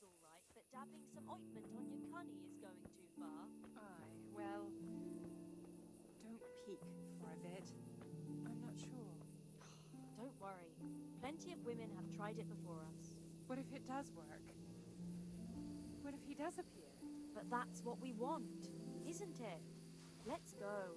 all right, but dabbing some ointment on your cunny is going too far. Aye, well, don't peek for a bit. I'm not sure. Don't worry. Plenty of women have tried it before us. What if it does work? What if he does appear? But that's what we want, isn't it? Let's go.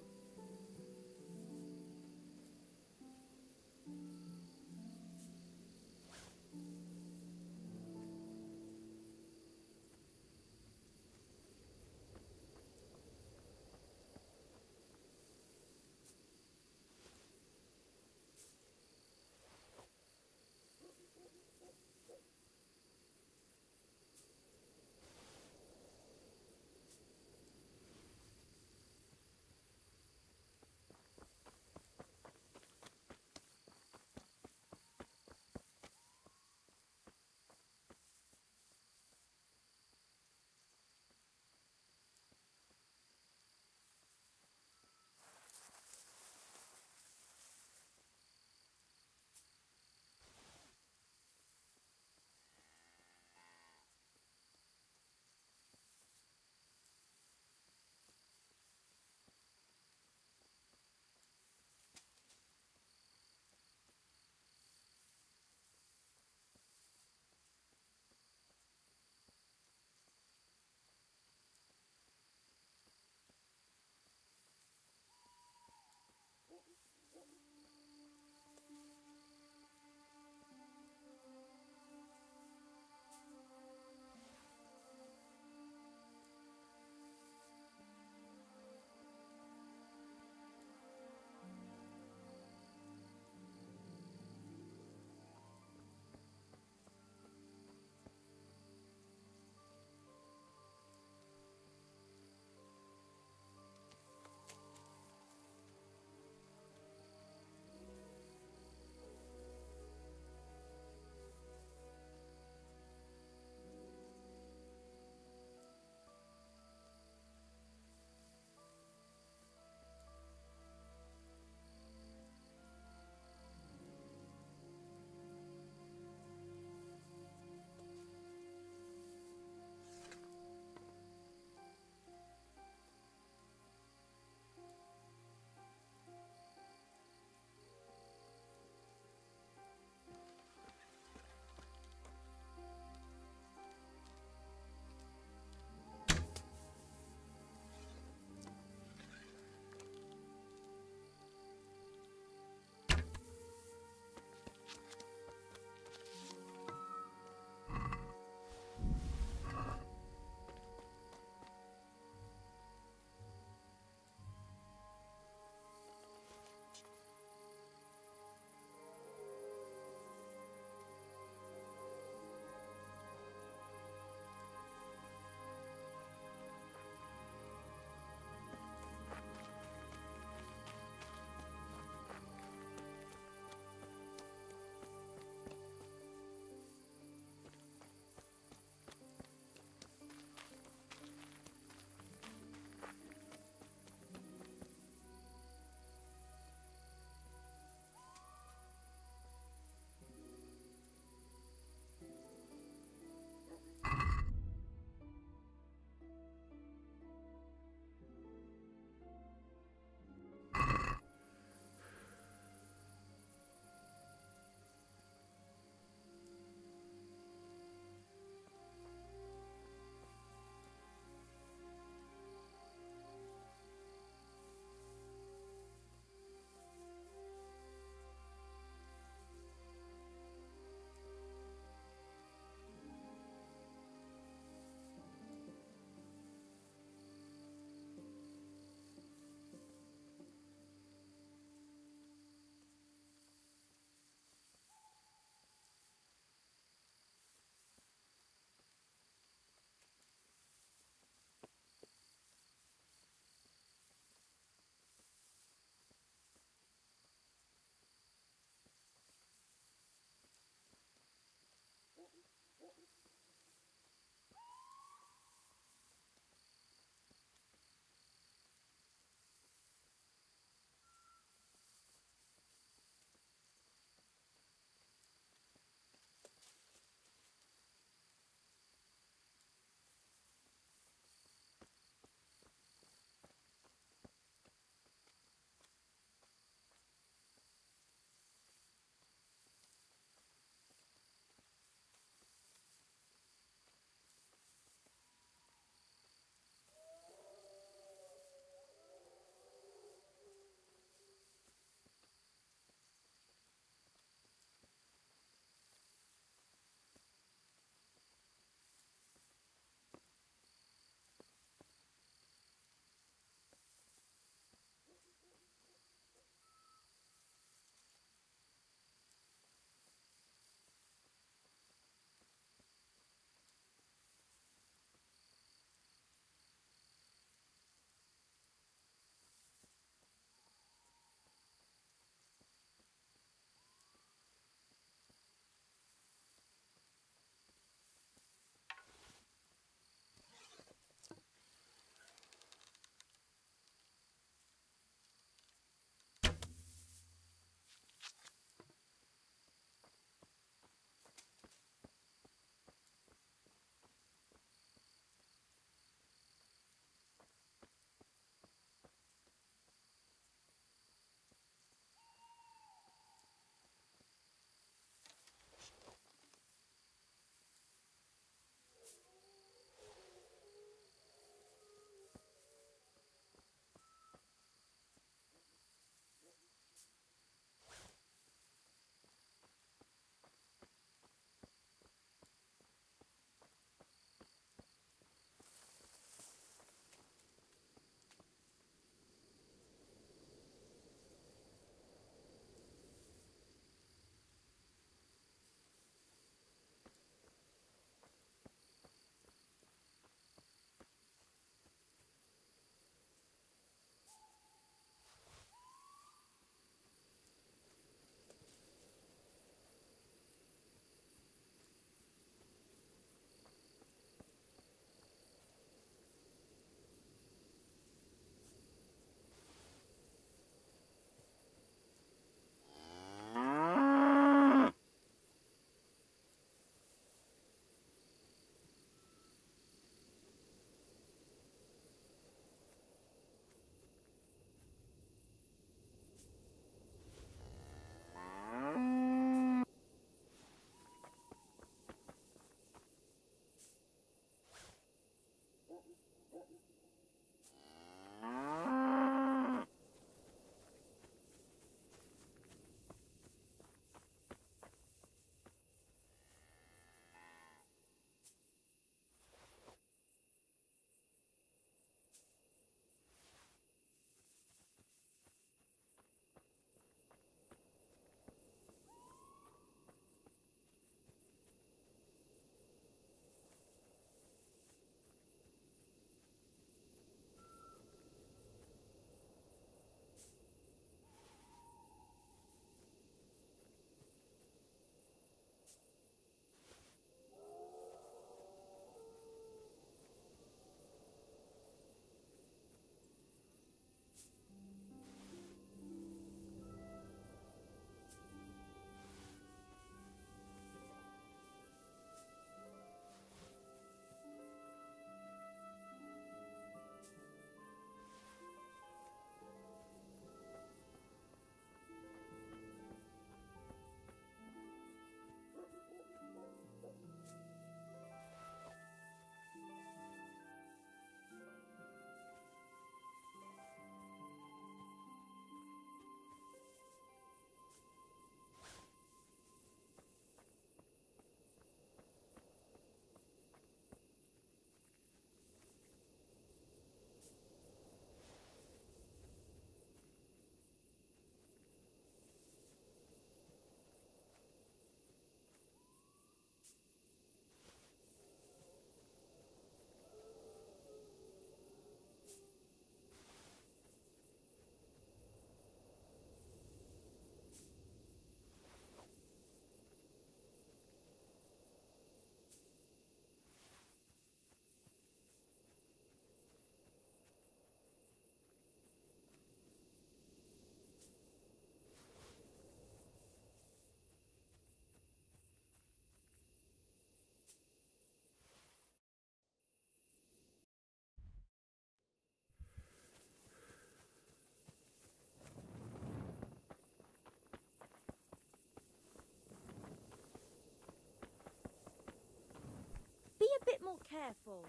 careful.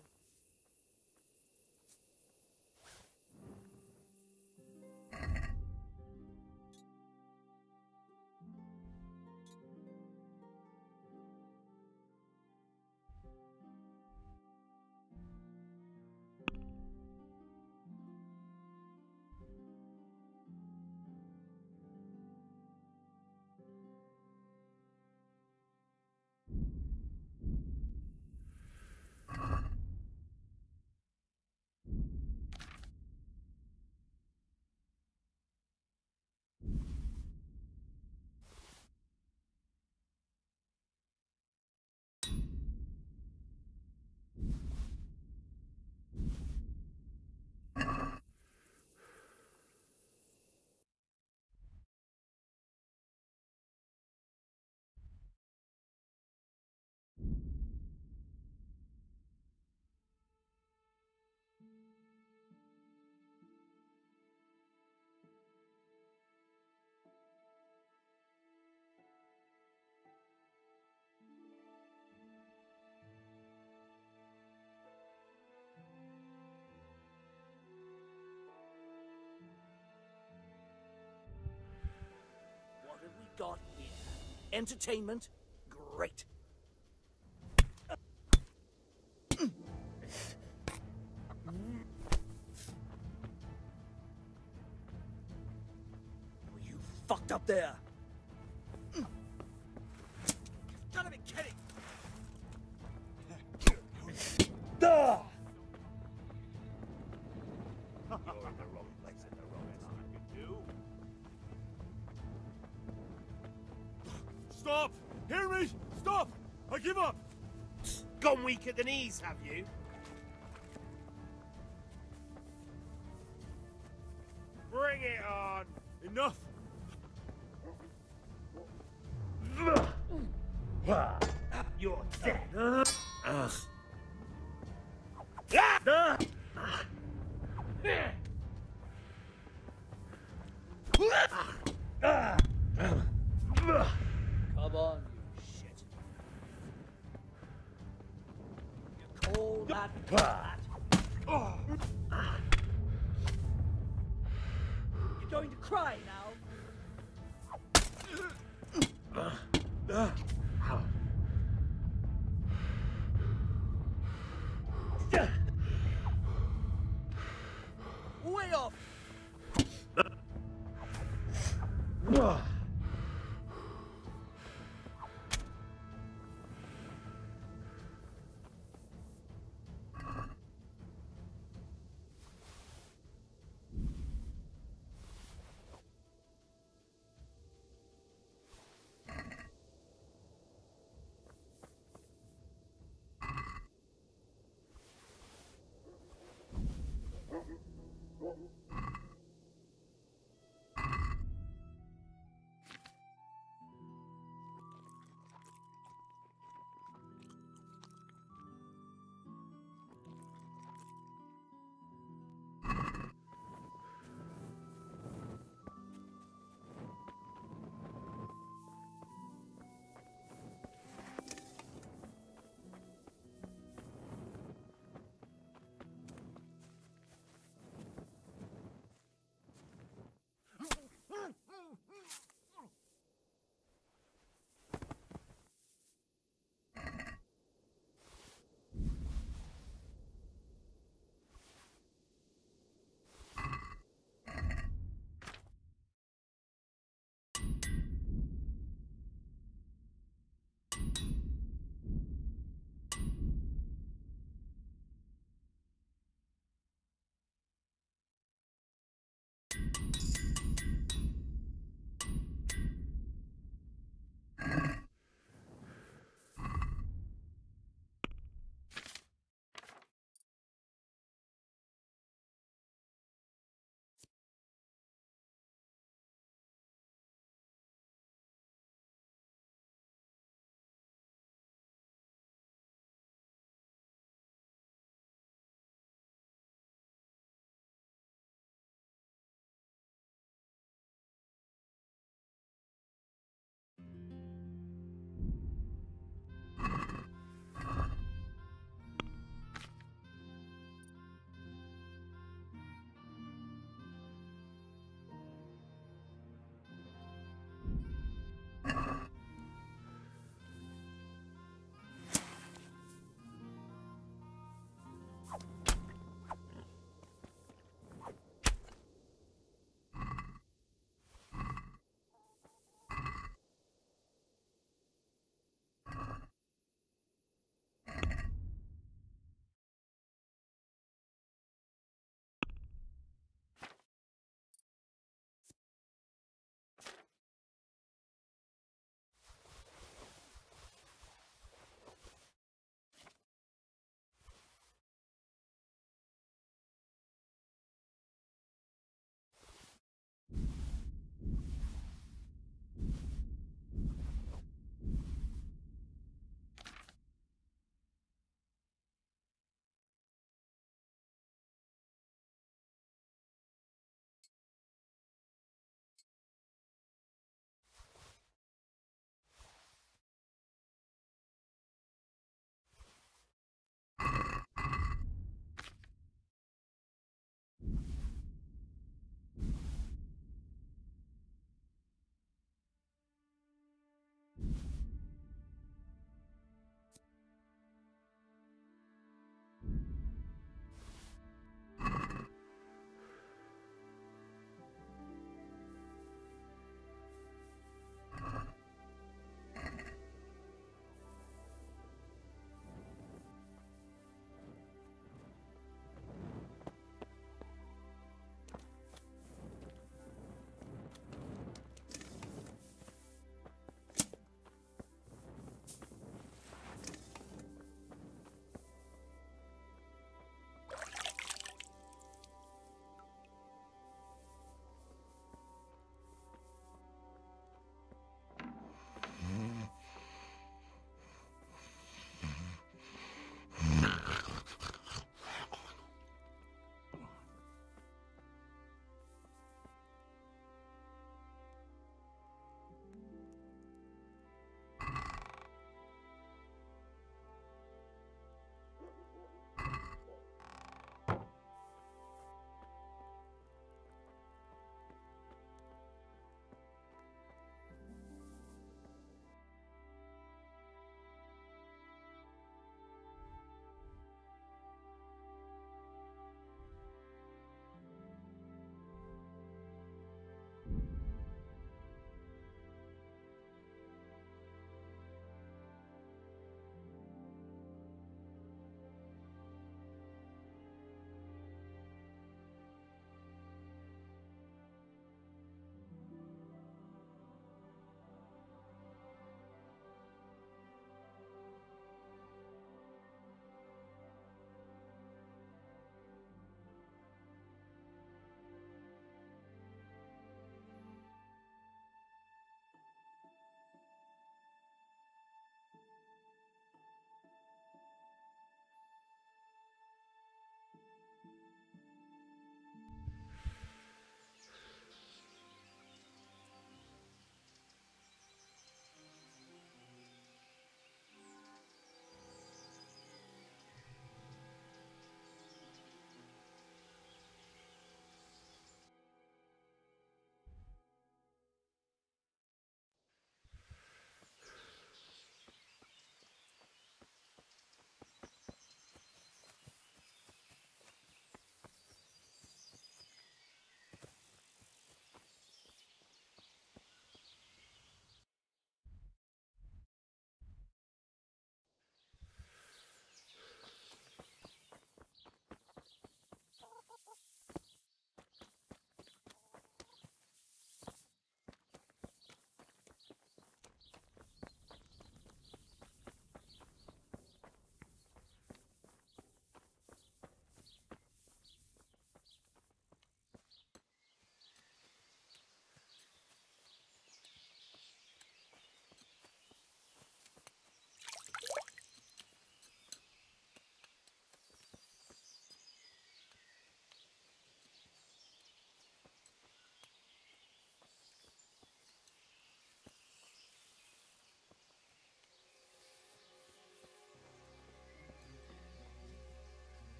What have we got here? Entertainment? Great. Were you fucked up there? You've gotta be kidding! Duh! You're in the wrong place at the wrong time. Stop! Hear me? Stop! I give up! Gone weak at the knees, have you? Bring it on! Enough! You're dead. Come on, you shit. You call that bad? You're going to cry now? Way off!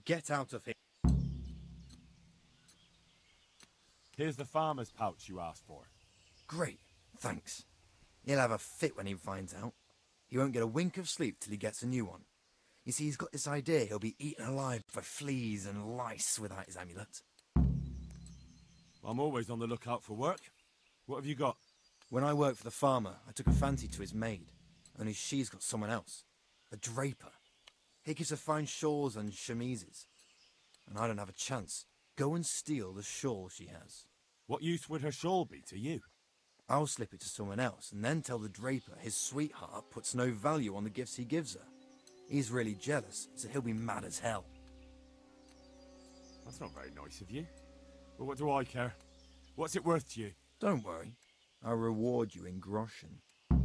get out of here. Here's the farmer's pouch you asked for. Great, thanks. He'll have a fit when he finds out. He won't get a wink of sleep till he gets a new one. You see, he's got this idea he'll be eaten alive by fleas and lice without his amulet. I'm always on the lookout for work. What have you got? When I worked for the farmer, I took a fancy to his maid. Only she's got someone else. A draper. He gives her fine shawls and chemises. And I don't have a chance. Go and steal the shawl she has. What use would her shawl be to you? I'll slip it to someone else and then tell the draper his sweetheart puts no value on the gifts he gives her. He's really jealous, so he'll be mad as hell. That's not very nice of you. But what do I care? What's it worth to you? Don't worry. I'll reward you in groschen.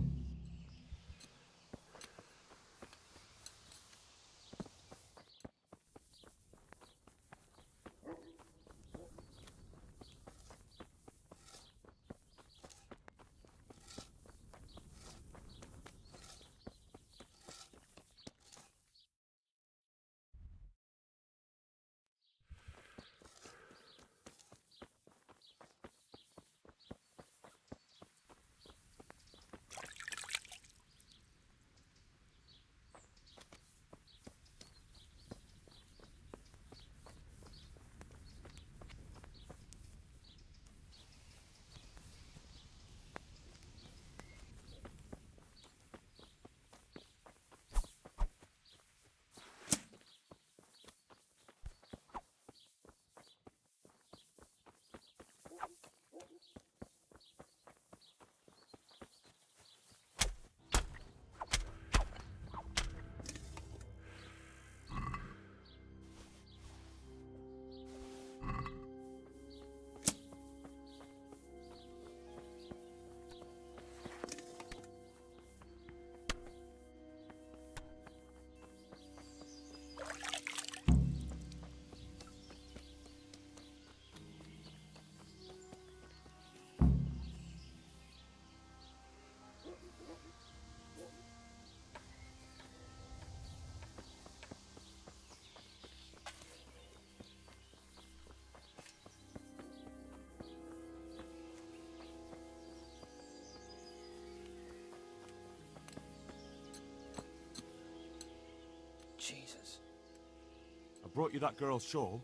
Jesus. I brought you that girl's shawl.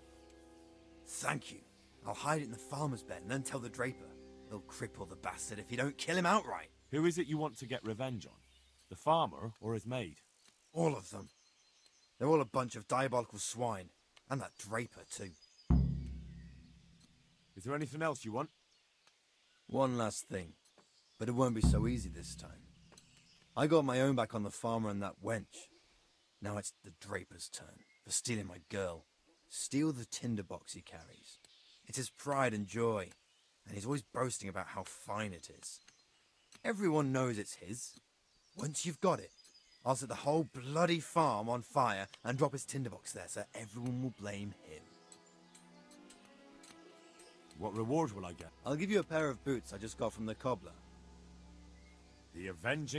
Thank you. I'll hide it in the farmer's bed and then tell the draper. He'll cripple the bastard if you don't kill him outright. Who is it you want to get revenge on? The farmer or his maid? All of them. They're all a bunch of diabolical swine. And that draper, too. Is there anything else you want? One last thing. But it won't be so easy this time. I got my own back on the farmer and that wench. Now it's the draper's turn for stealing my girl. Steal the tinderbox he carries. It's his pride and joy, and he's always boasting about how fine it is. Everyone knows it's his. Once you've got it, I'll set the whole bloody farm on fire and drop his tinderbox there so everyone will blame him. What reward will I get? I'll give you a pair of boots I just got from the cobbler. The avenging...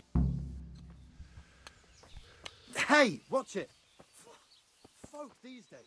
Hey, watch it! Folk these days.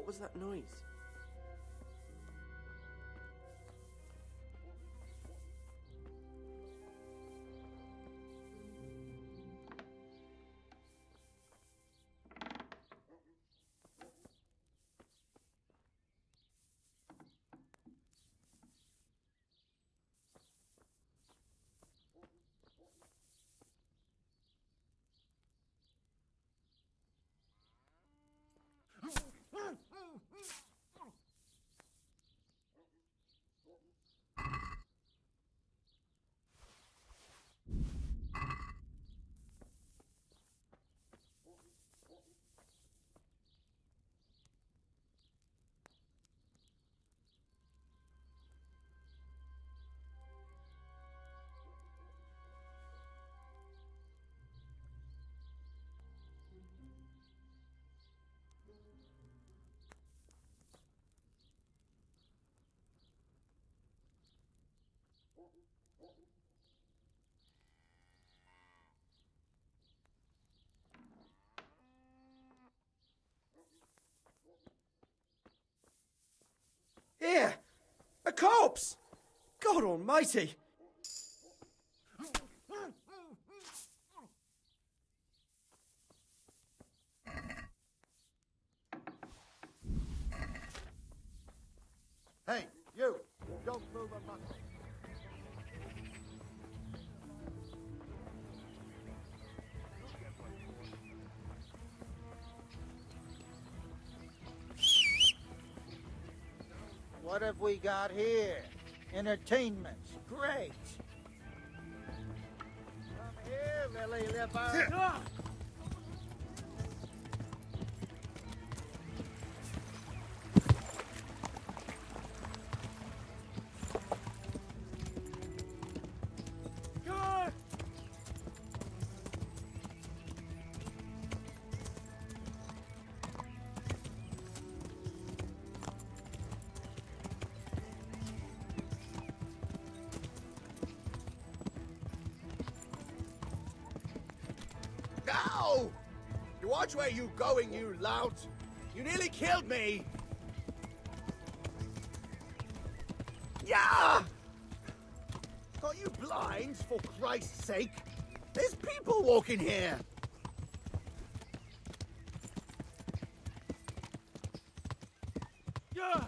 What was that noise? Here! A corpse! God almighty! Hey, you! Don't move a muscle. What have we got here? Entertainment's great. Come here, Lily Liver. No! You watch where you going, you lout! You nearly killed me! Yeah! Are you blind, for Christ's sake? There's people walking here! Yeah!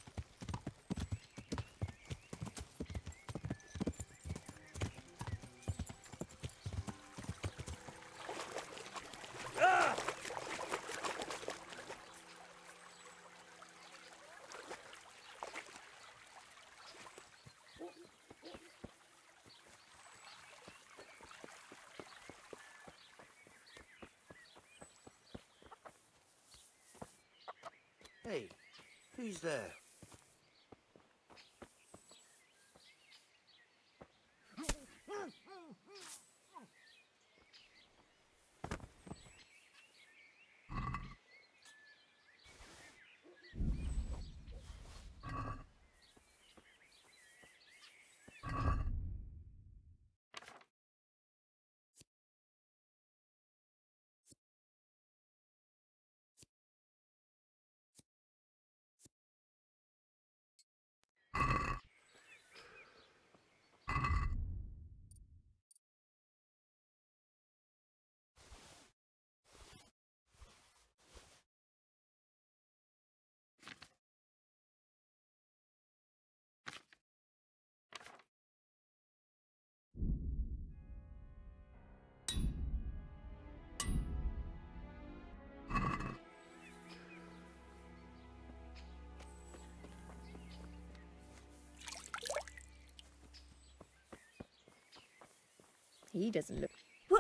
Hey, who's there? He doesn't look... What?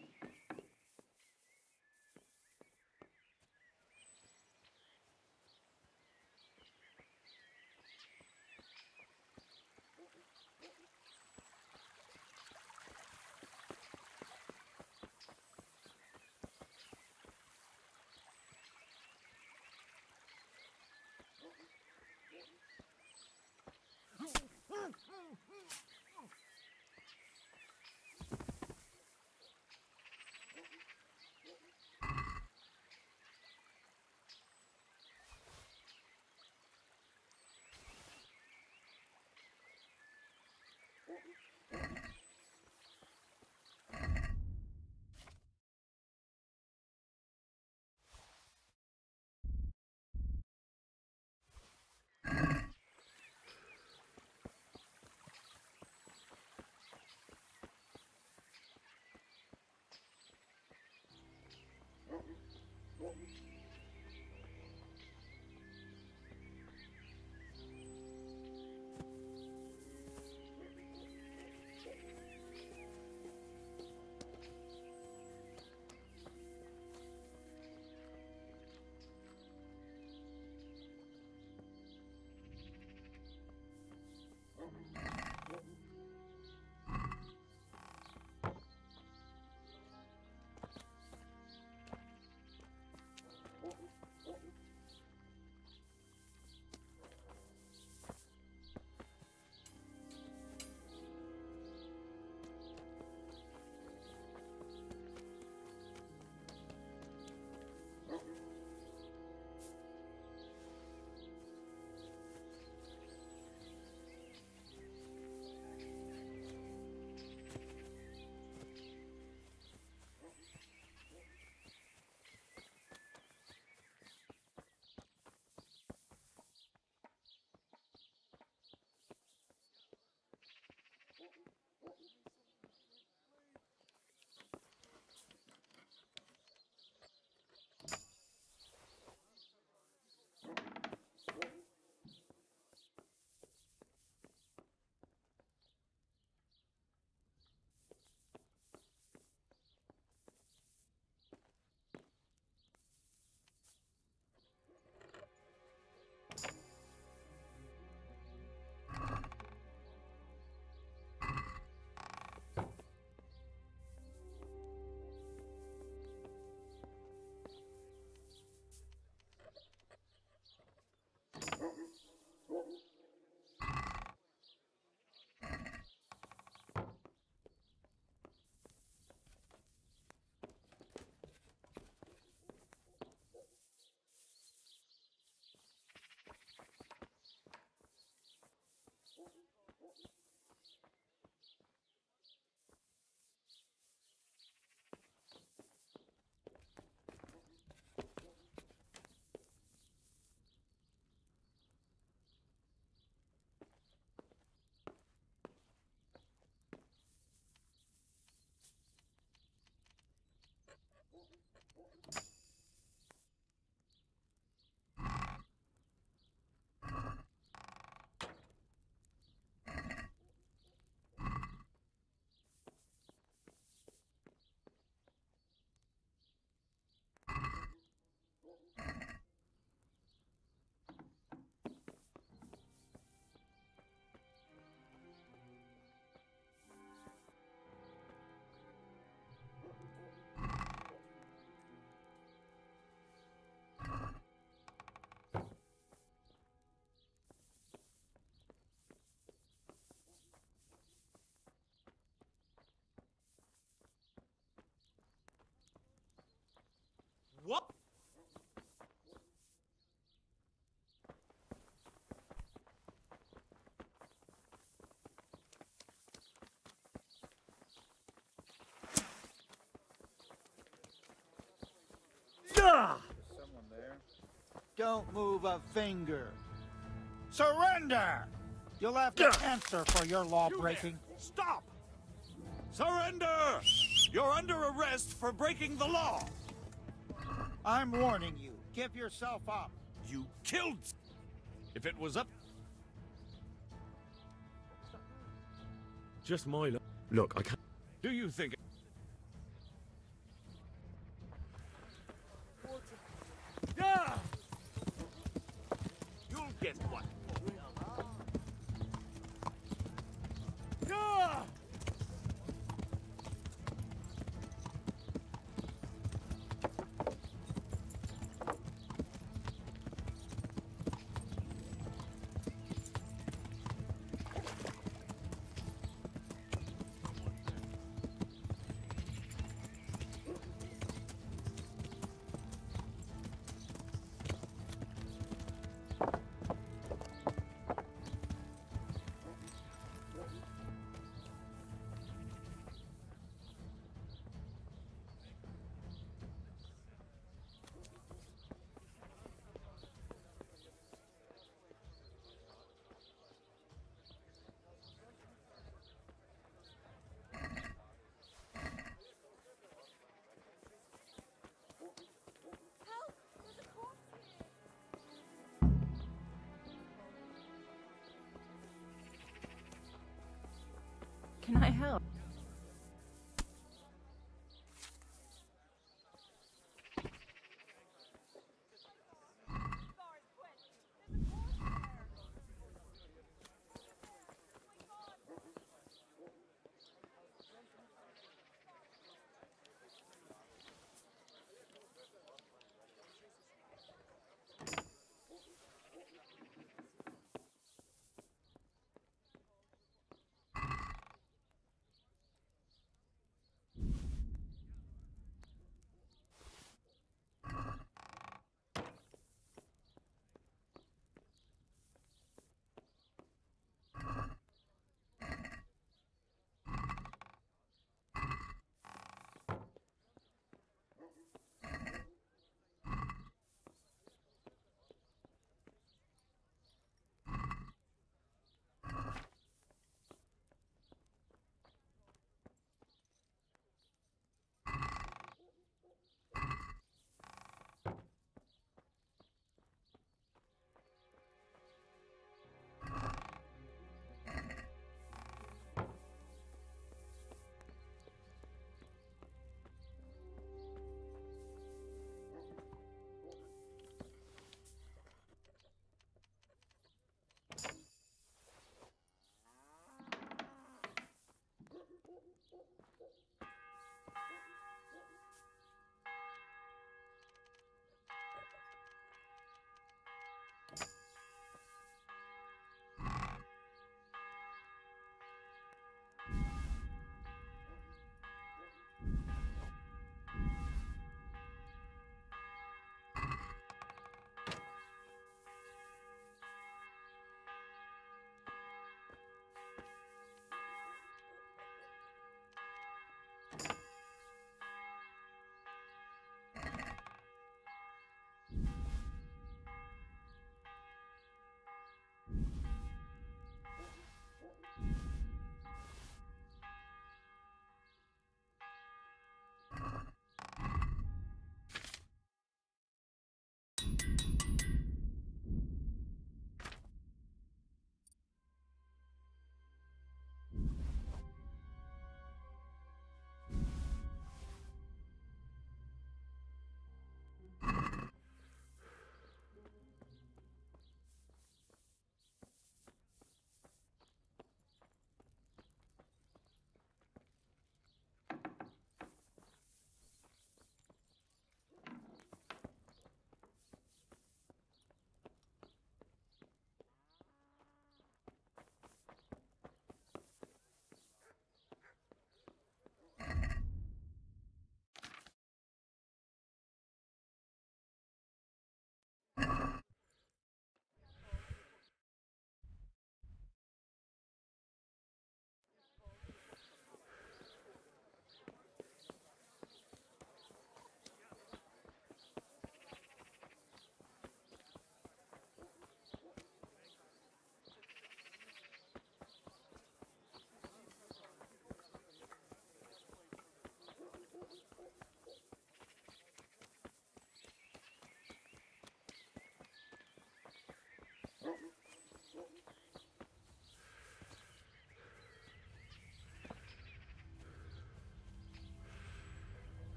What? Someone there. Don't move a finger. Surrender! You'll have to answer for your law breaking. Stop! Surrender! You're under arrest for breaking the law! I'm warning you. Give yourself up. You killed... If it was up... Just my luck. Look, I can't... Do you think... Guess what? Can I help?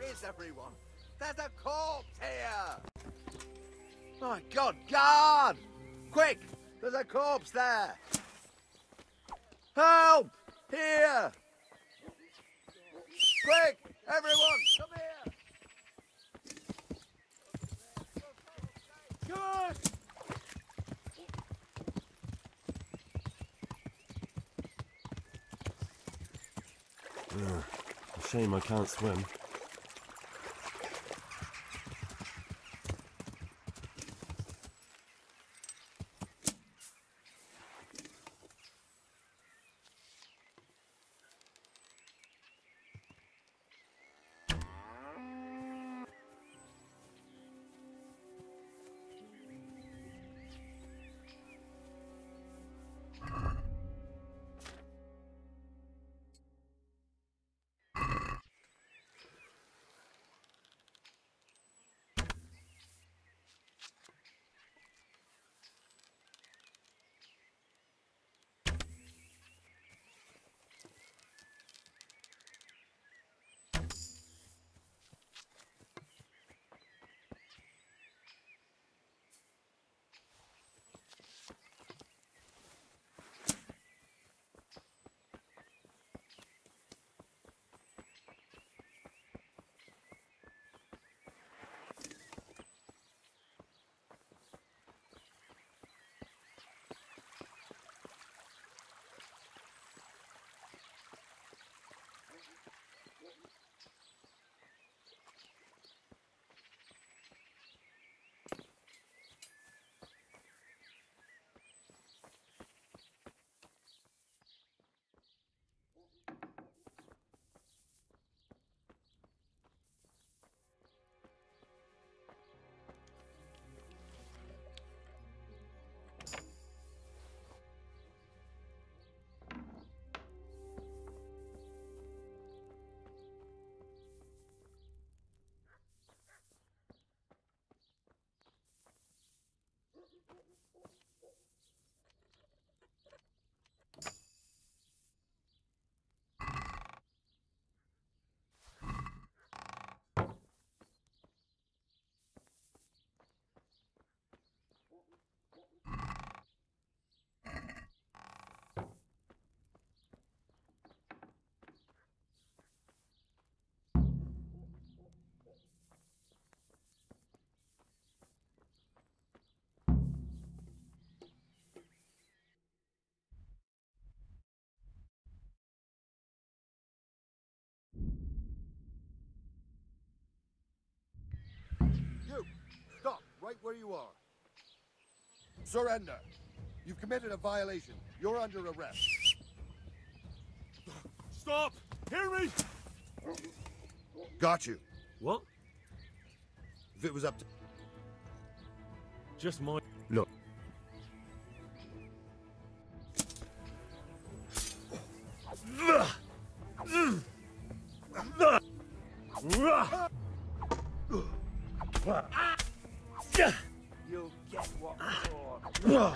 is everyone? There's a corpse here! My God, guard! Quick! There's a corpse there! Help! Here! Quick! Everyone, come here! Good! A shame I can't swim. You! Stop right where you are. Surrender. You've committed a violation. You're under arrest. Stop! Hear me! Got you. What? If it was up to... Just my... Look. You'll get what for.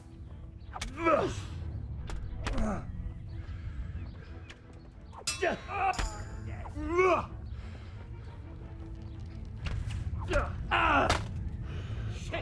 Shit!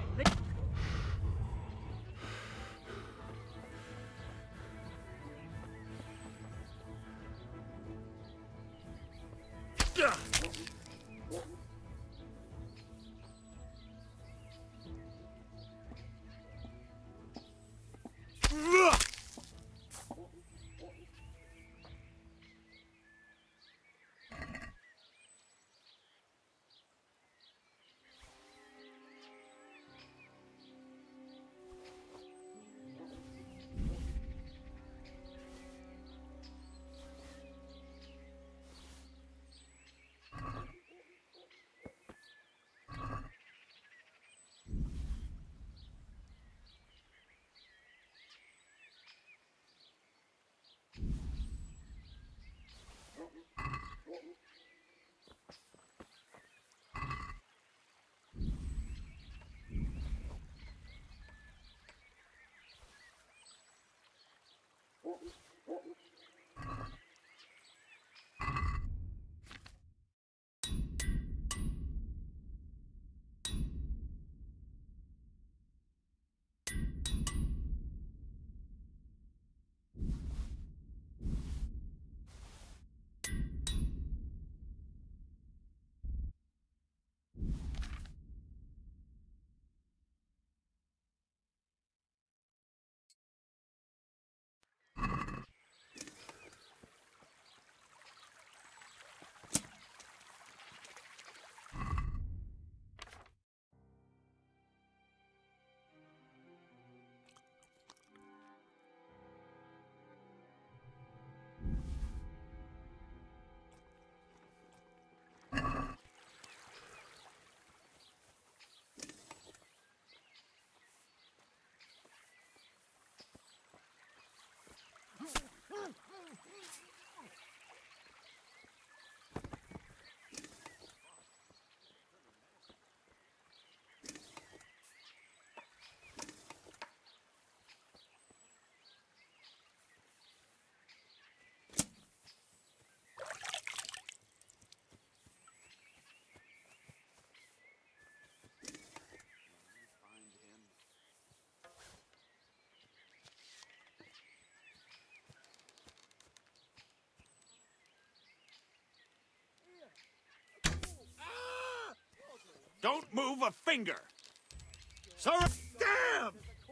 move a finger! Surrender! Damn!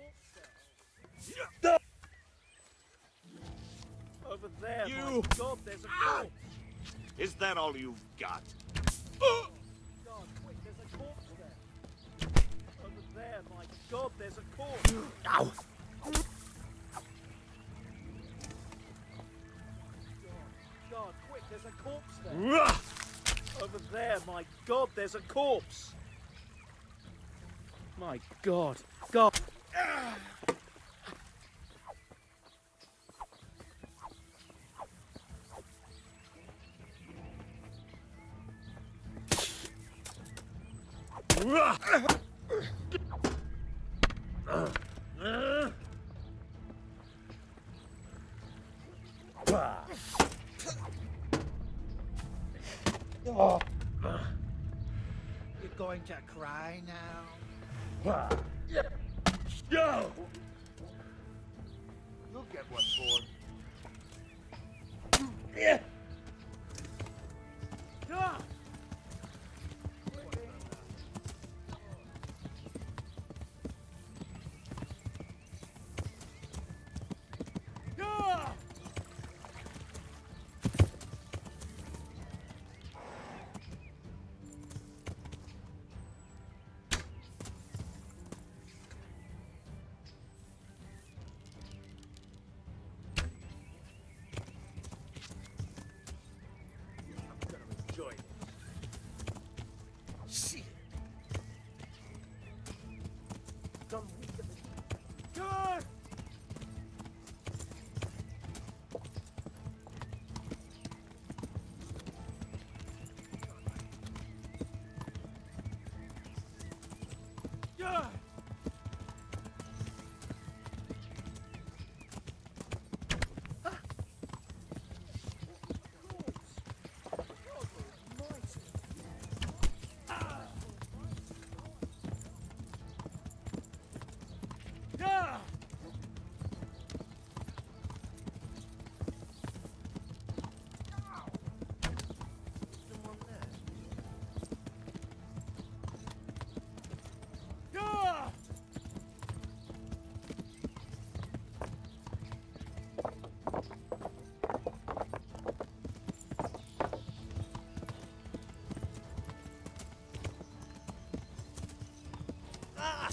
Over there, You- my God, there's a corpse! Is that all you've got? God, quick, there's a corpse there! Over there, my God, there's a corpse! Ow! God, quick, there's a corpse there! Over there, my God, there's a corpse! My God, God! You're going to cry now? Yo! You'll get what for. Yeah! Ah! Ah! I'm gonna enjoy this. Shit! Done with them. Good! Yeah! Yeah! Yeah! Ah!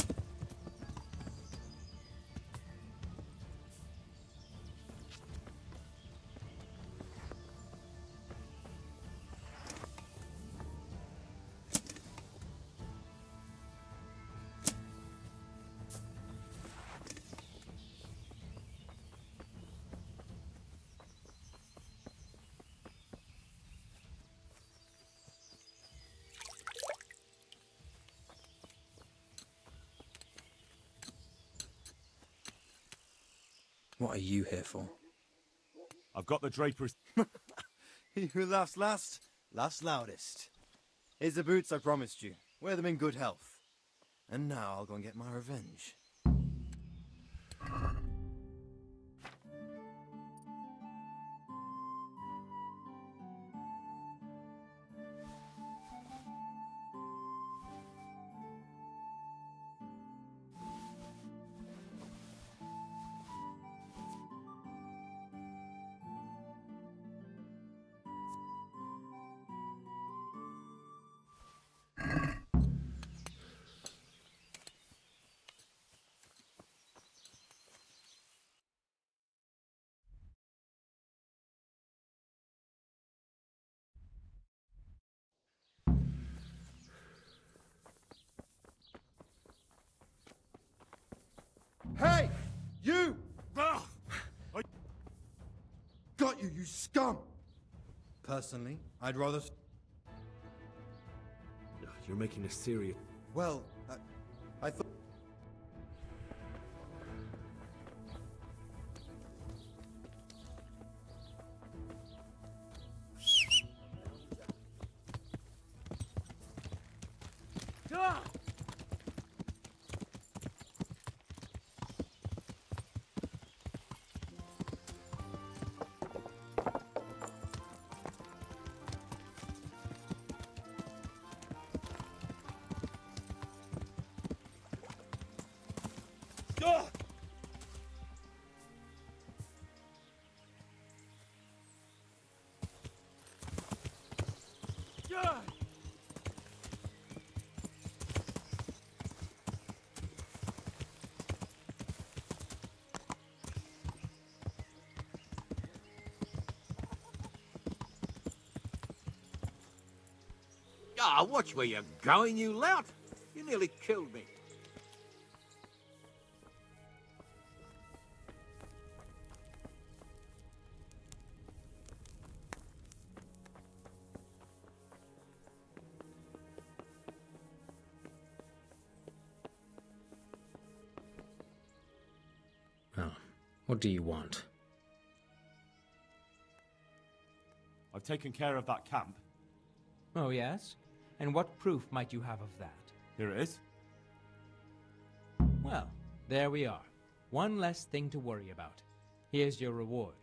What are you here for? I've got the Draper's... He who laughs last, laughs loudest. Here's the boots I promised you. Wear them in good health. And now I'll go and get my revenge. Hey! You! Ah! Got you, you scum! Personally, I'd rather... You're making a serious... Well, I thought... Ah! Ah, watch where you're going, you lout. You nearly killed me. Oh, what do you want? I've taken care of that camp. Oh, yes? And what proof might you have of that? Here it is. Well, there we are. One less thing to worry about. Here's your reward.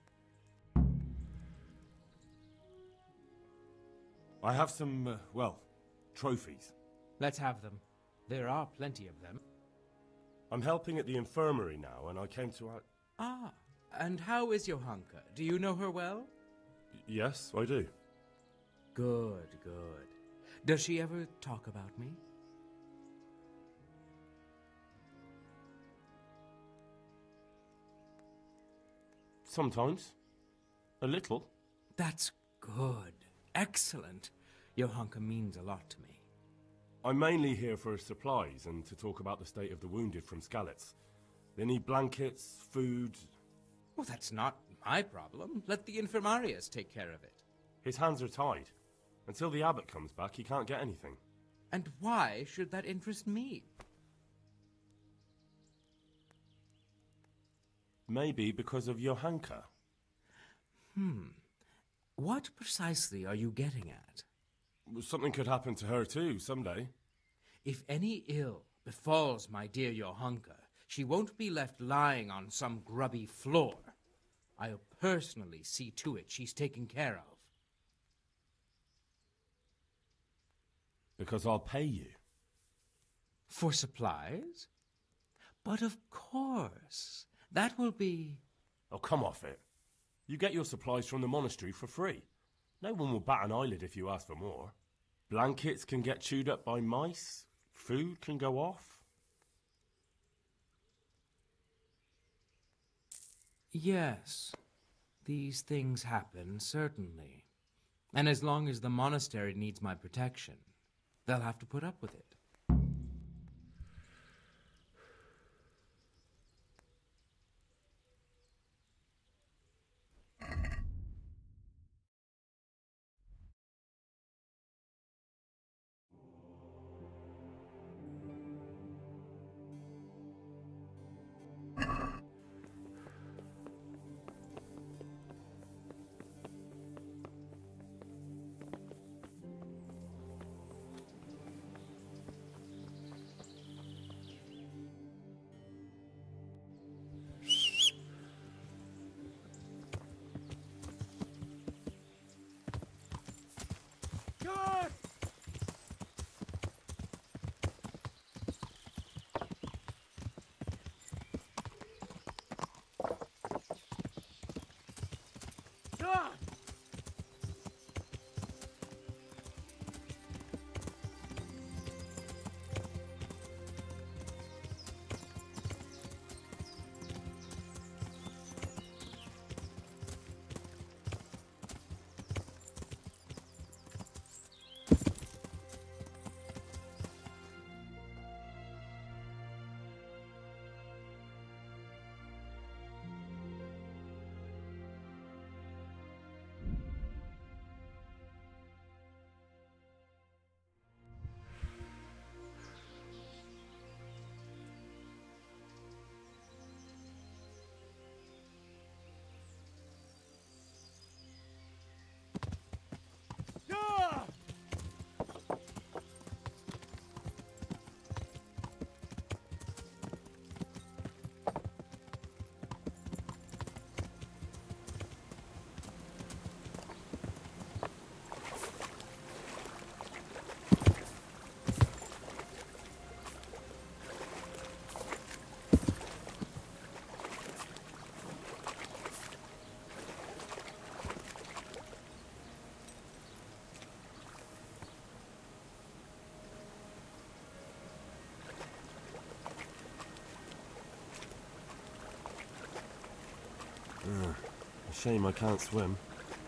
I have some, well, trophies. Let's have them. There are plenty of them. I'm helping at the infirmary now, and I came to... Ah, and how is Johanka? Do you know her well? Yes, I do. Good, good. Does she ever talk about me? Sometimes. A little. That's good. Excellent. Johanka means a lot to me. I'm mainly here for supplies and to talk about the state of the wounded from Skalitz. They need blankets, food... Well, that's not my problem. Let the infirmarius take care of it. His hands are tied. Until the abbot comes back, he can't get anything. And why should that interest me? Maybe because of Johanka. What precisely are you getting at? Something could happen to her too, someday. If any ill befalls my dear Johanka, she won't be left lying on some grubby floor. I'll personally see to it she's taken care of. Because I'll pay you. For supplies? But of course. That will be... Oh, come off it. You get your supplies from the monastery for free. No one will bat an eyelid if you ask for more. Blankets can get chewed up by mice. Food can go off. Yes. These things happen, certainly. And as long as the monastery needs my protection, they'll have to put up with it. Shame I can't swim.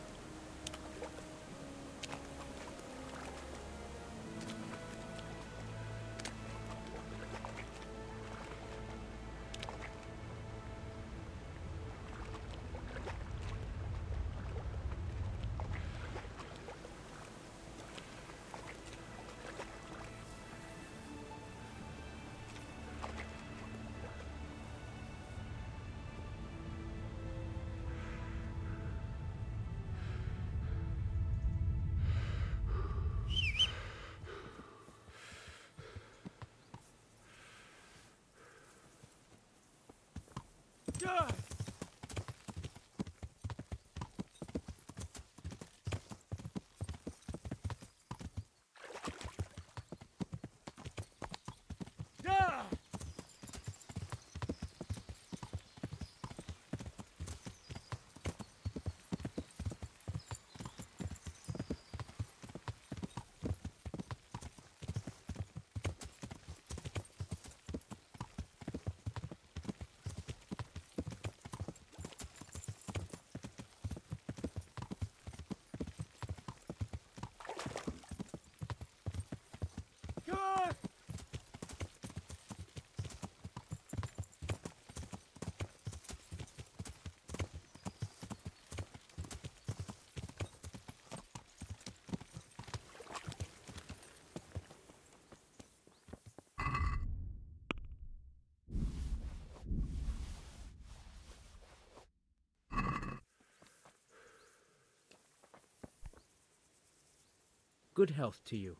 Good health to you.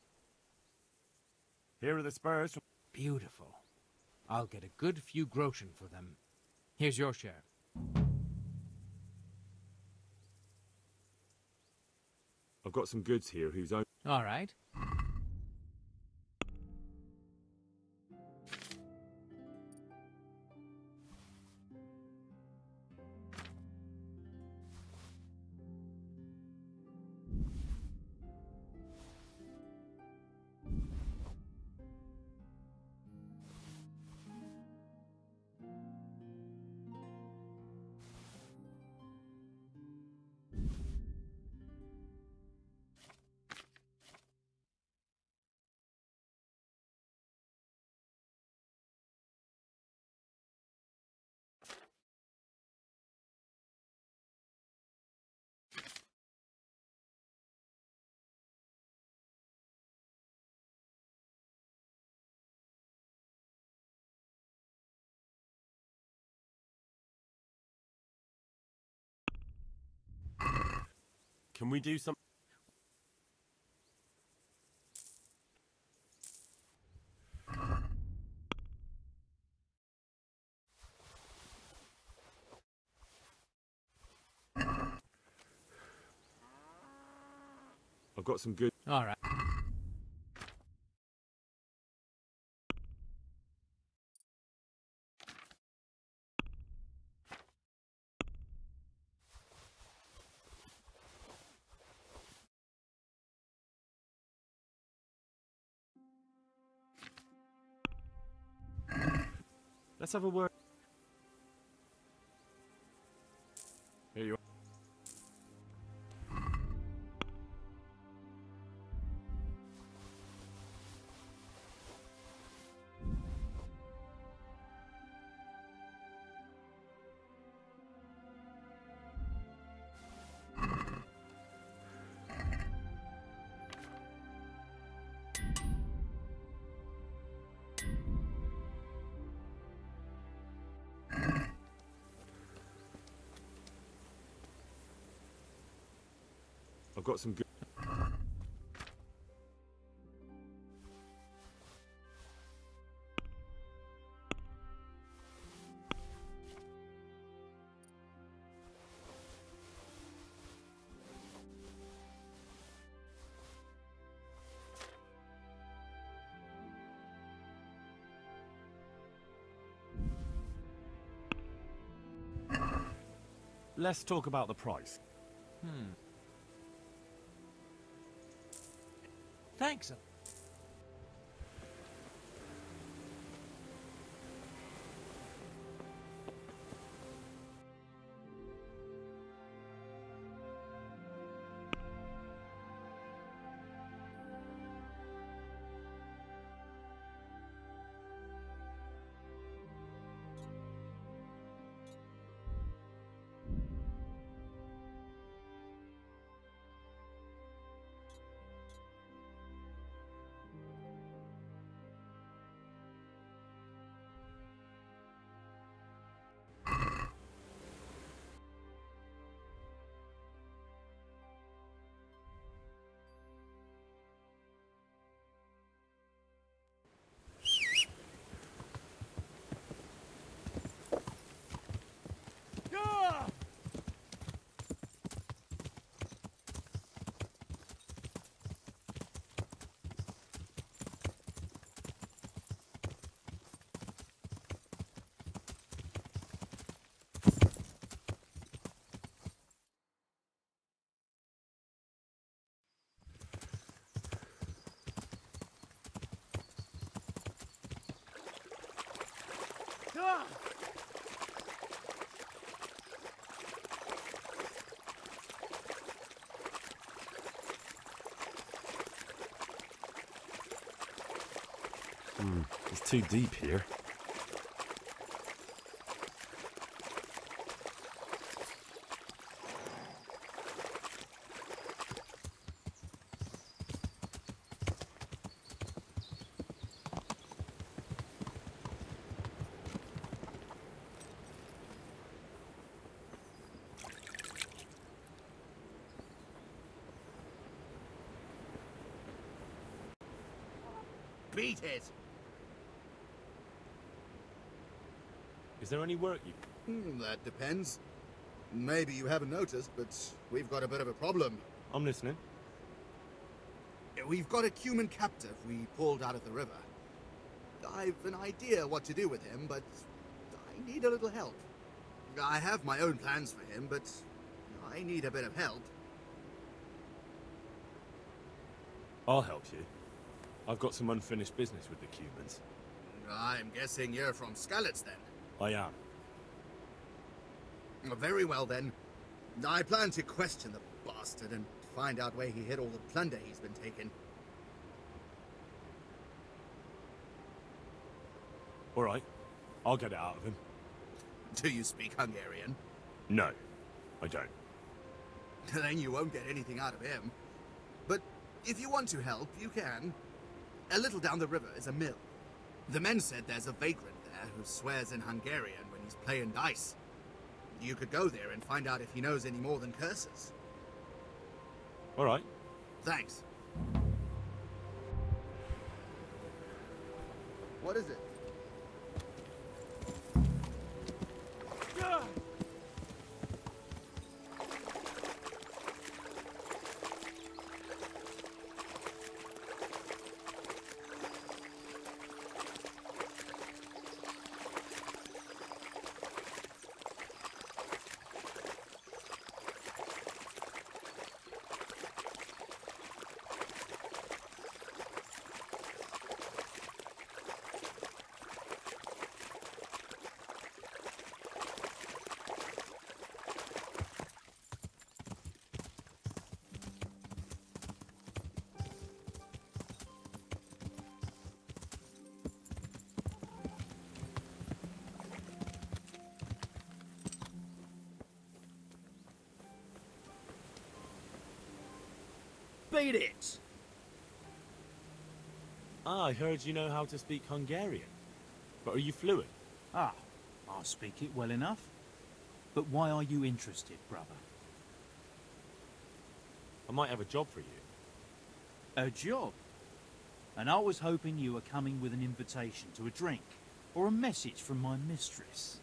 Here are the spurs. Beautiful. I'll get a good few groschen for them. Here's your share. I've got some goods here whose own... All right. Can we do some... I've got some good... All right. Let's have a word. Here you are. I've got some good... Let's talk about the price. Thanks. It's too deep here. Beat it! Is there any work you... That depends. Maybe you haven't noticed, but we've got a bit of a problem. I'm listening. We've got a Cuman captive we pulled out of the river. I've an idea what to do with him, but I need a little help. I have my own plans for him, but I need a bit of help. I'll help you. I've got some unfinished business with the Cumans. I'm guessing you're from Skalitz, then? I am. Very well, then. I plan to question the bastard and find out where he hid all the plunder he's been taking. All right. I'll get it out of him. Do you speak Hungarian? No, I don't. Then you won't get anything out of him. But if you want to help, you can. A little down the river is a mill. The men said there's a vagrant there who swears in Hungarian when he's playing dice. You could go there and find out if he knows any more than curses. All right. Thanks. What is it? Beat it! Ah, I heard you know how to speak Hungarian. But are you fluent? Ah, I speak it well enough. But why are you interested, brother? I might have a job for you. A job? And I was hoping you were coming with an invitation to a drink, or a message from my mistress.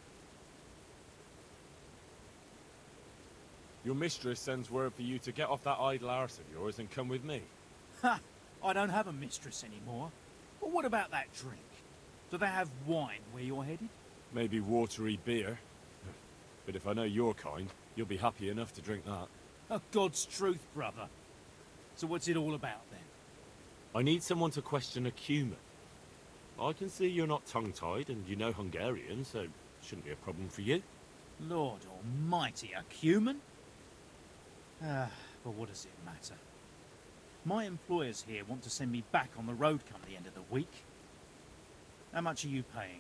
Your mistress sends word for you to get off that idle arse of yours and come with me. Ha! I don't have a mistress anymore. But what about that drink? Do they have wine where you're headed? Maybe watery beer. But if I know your kind, you'll be happy enough to drink that. Oh, God's truth, brother. So what's it all about, then? I need someone to question a Cuman. I can see you're not tongue-tied and you know Hungarian, so it shouldn't be a problem for you. Lord almighty, a Cuman? But what does it matter? My employers here want to send me back on the road come the end of the week. How much are you paying?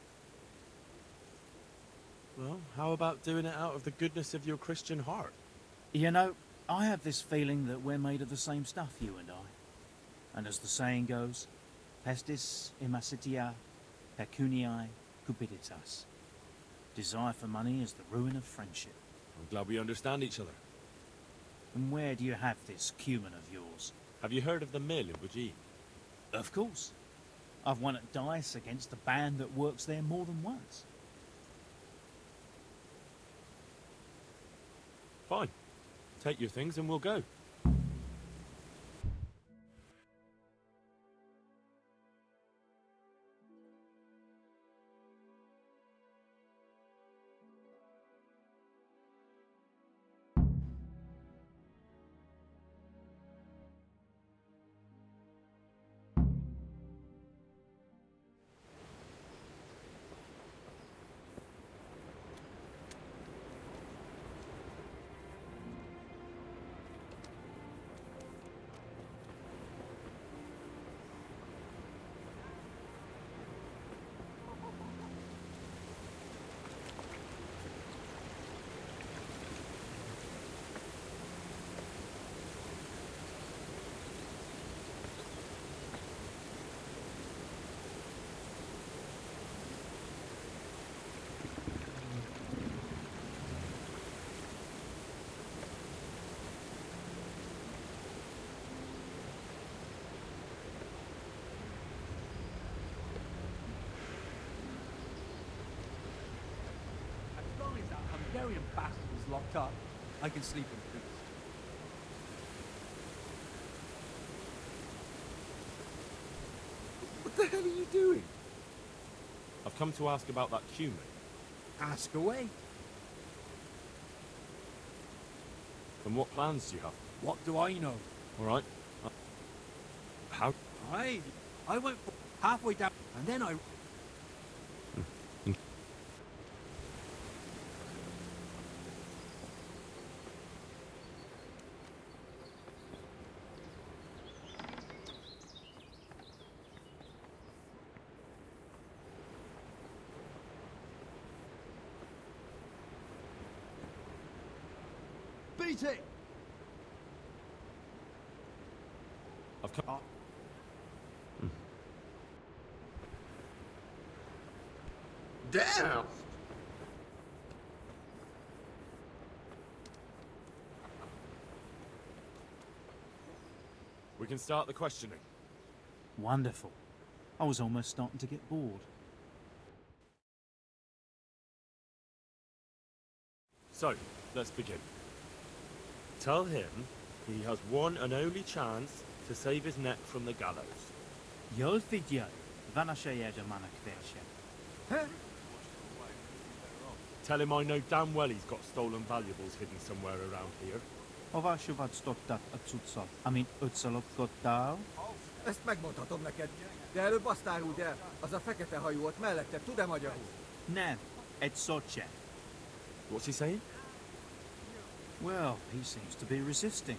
Well, how about doing it out of the goodness of your Christian heart? You know, I have this feeling that we're made of the same stuff, you and I. And as the saying goes, pestis imasitia pecuniae cupiditas. Desire for money is the ruin of friendship. I'm glad we understand each other. And where do you have this Cuman of yours? Have you heard of the mill in Bujin? Of course. I've won at dice against a band that works there more than once. Fine. Take your things and we'll go. Praetorian bastard is locked up, I can sleep in peace. What the hell are you doing? I've come to ask about that cumin. Ask away. And what plans do you have? What do I know? All right. How? I went halfway down, and then I... Beat it! I've come... Damn! We can start the questioning. Wonderful. I was almost starting to get bored. So, let's begin. Tell him he has one and only chance to save his neck from the gallows. Jag fick Vanasha jedzie manak versie. Tell him I know damn well he's got stolen valuables hidden somewhere around here. Avásúvat stottat a cuccot, amit ötszalogtottál. Ezt megmondhatom neked, de előbb azt áruld el, az a fekete hajú ott mellette, tud-e magyarul? Nem, egy szocse. What's he saying? Well, he seems to be resisting.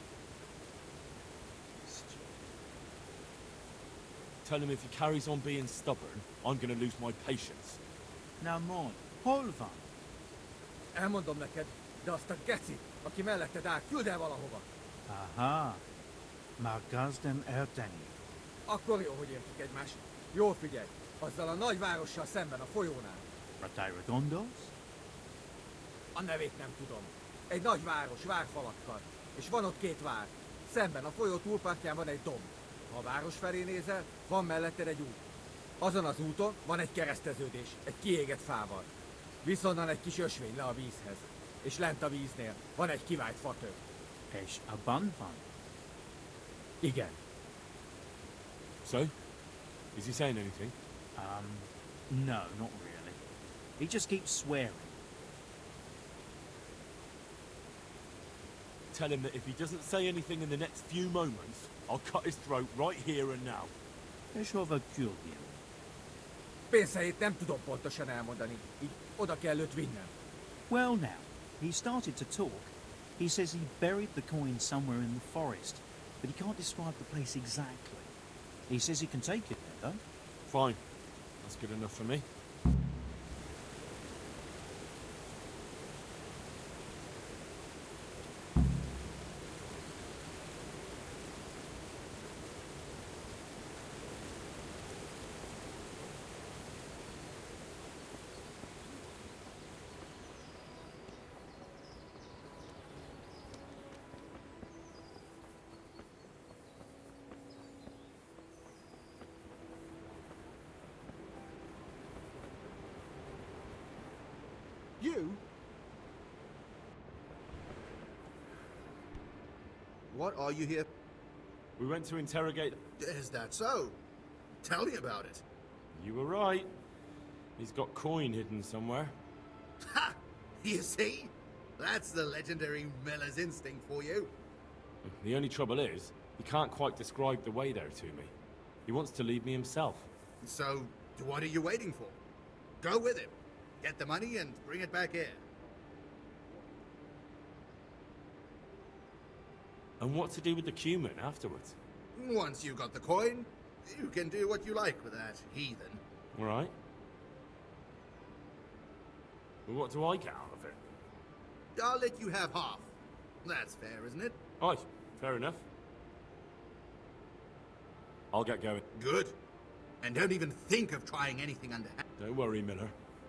Tell him if he carries on being stubborn, I'm gonna lose my patience. Now, Mon, hol van? Elmondom neked, de azt a gecit, aki melletted áll, küld el valahova. Aha, már gazdem érteni. Akkor jó, hogy értjük egymást. Jól figyelj, azzal a nagy várossal szemben a folyónál. Ratairodondos? A nevét nem tudom. Egy nagy város, várfalakkal. És van ott két vár. Szemben a folyó túlpartján van egy domb. Ha a város felé nézel, van melletted egy út. Azon az úton van egy kereszteződés, egy kiégett fával. Viszonnan egy kis ösvény le a vízhez. És lent a víznél van egy kivált fatő. És abban van? Igen. So? Is he saying anything? No, not really. He just keeps swearing. Tell him that if he doesn't say anything in the next few moments, I'll cut his throat right here and now. És hova küldjem? Pénzhelyét nem tudom pontosan elmondani, így oda kell őt vinnem. Well now, he started to talk. He says he buried the coin somewhere in the forest, but he can't describe the place exactly. He says he can take it there, though. Fine. That's good enough for me. You? What are you here? We went to interrogate... Is that so? Tell me about it. You were right. He's got coin hidden somewhere. Ha! You see? That's the legendary Miller's instinct for you. The only trouble is, he can't quite describe the way there to me. He wants to lead me himself. So, what are you waiting for? Go with him. Get the money and bring it back here. And what to do with the cumin afterwards? Once you got the coin, you can do what you like with that heathen. All right. Well, what do I get out of it? I'll let you have half. That's fair, isn't it? Aye, fair enough. I'll get going. Good. And don't even think of trying anything underhand. Don't worry, Miller.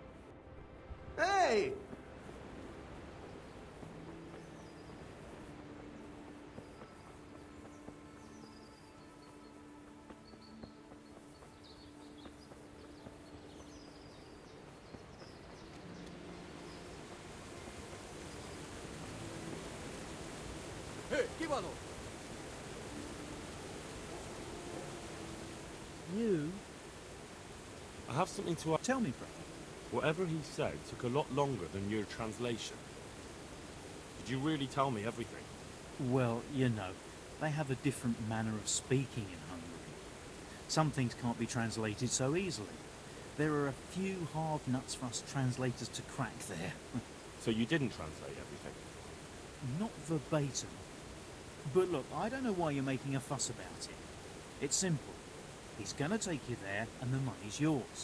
Hey! ki van ott? You? I have something to ask. Tell me, brother. Whatever he said took a lot longer than your translation. Did you really tell me everything? Well, you know, they have a different manner of speaking in Hungary. Some things can't be translated so easily. There are a few hard nuts for us translators to crack there. So you didn't translate everything? Not verbatim. But look, I don't know why you're making a fuss about it. It's simple. He's gonna take you there, and the money's yours.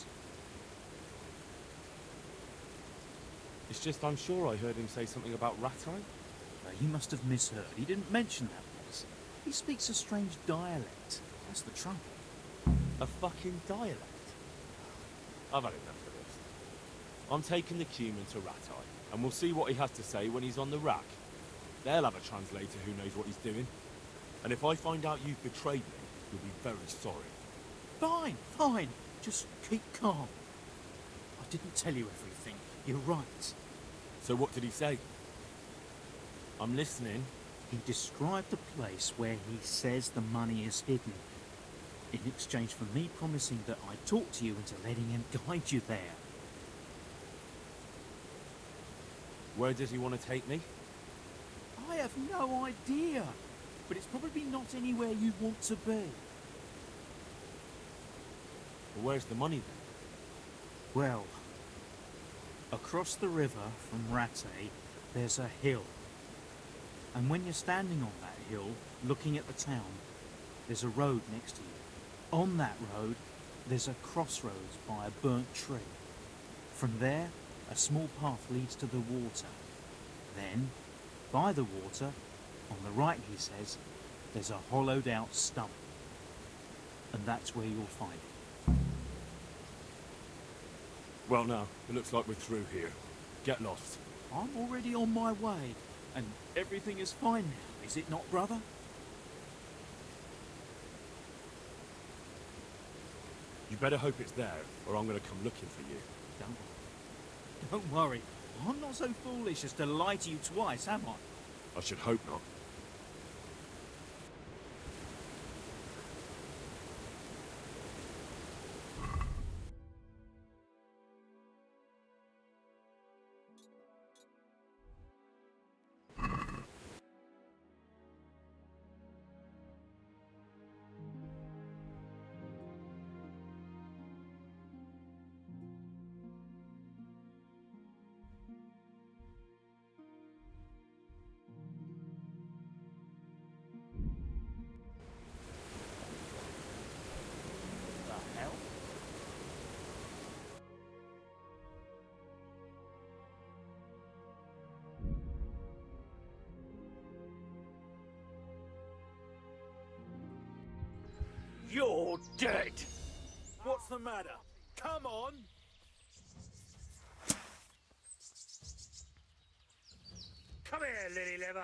It's just I'm sure I heard him say something about Rattay. You must have misheard. He didn't mention that place. He speaks a strange dialect. That's the trouble. A fucking dialect? I've had enough of this. I'm taking the Cuman to Rattay, and we'll see what he has to say when he's on the rack. They'll have a translator who knows what he's doing. And if I find out you've betrayed me, you'll be very sorry. Fine, fine. Just keep calm. I didn't tell you everything. You're right. So what did he say? I'm listening. He described the place where he says the money is hidden, in exchange for me promising that I'd talk to you into letting him guide you there. Where does he want to take me? I have no idea, but it's probably not anywhere you want to be. Well, where's the money then? Well, across the river from Rattay, there's a hill. And when you're standing on that hill, looking at the town, there's a road next to you. On that road, there's a crossroads by a burnt tree. From there, a small path leads to the water. Then, by the water, on the right, he says, there's a hollowed out stump. And that's where you'll find it. Well, now, it looks like we're through here. Get lost. I'm already on my way, and everything is fine now, is it not, brother? You better hope it's there, or I'm going to come looking for you. Don't worry. I'm not so foolish as to lie to you twice, am I? I should hope not. You're dead! What's the matter? Come on! Come here, lily liver!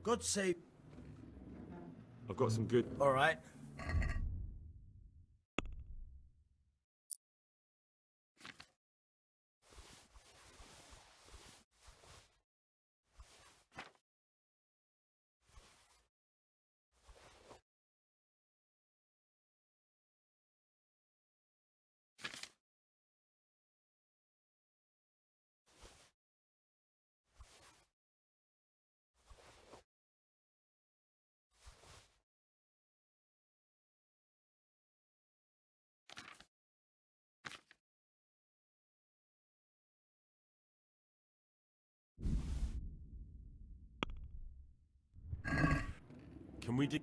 God save... I've got some good... All right. Can we do...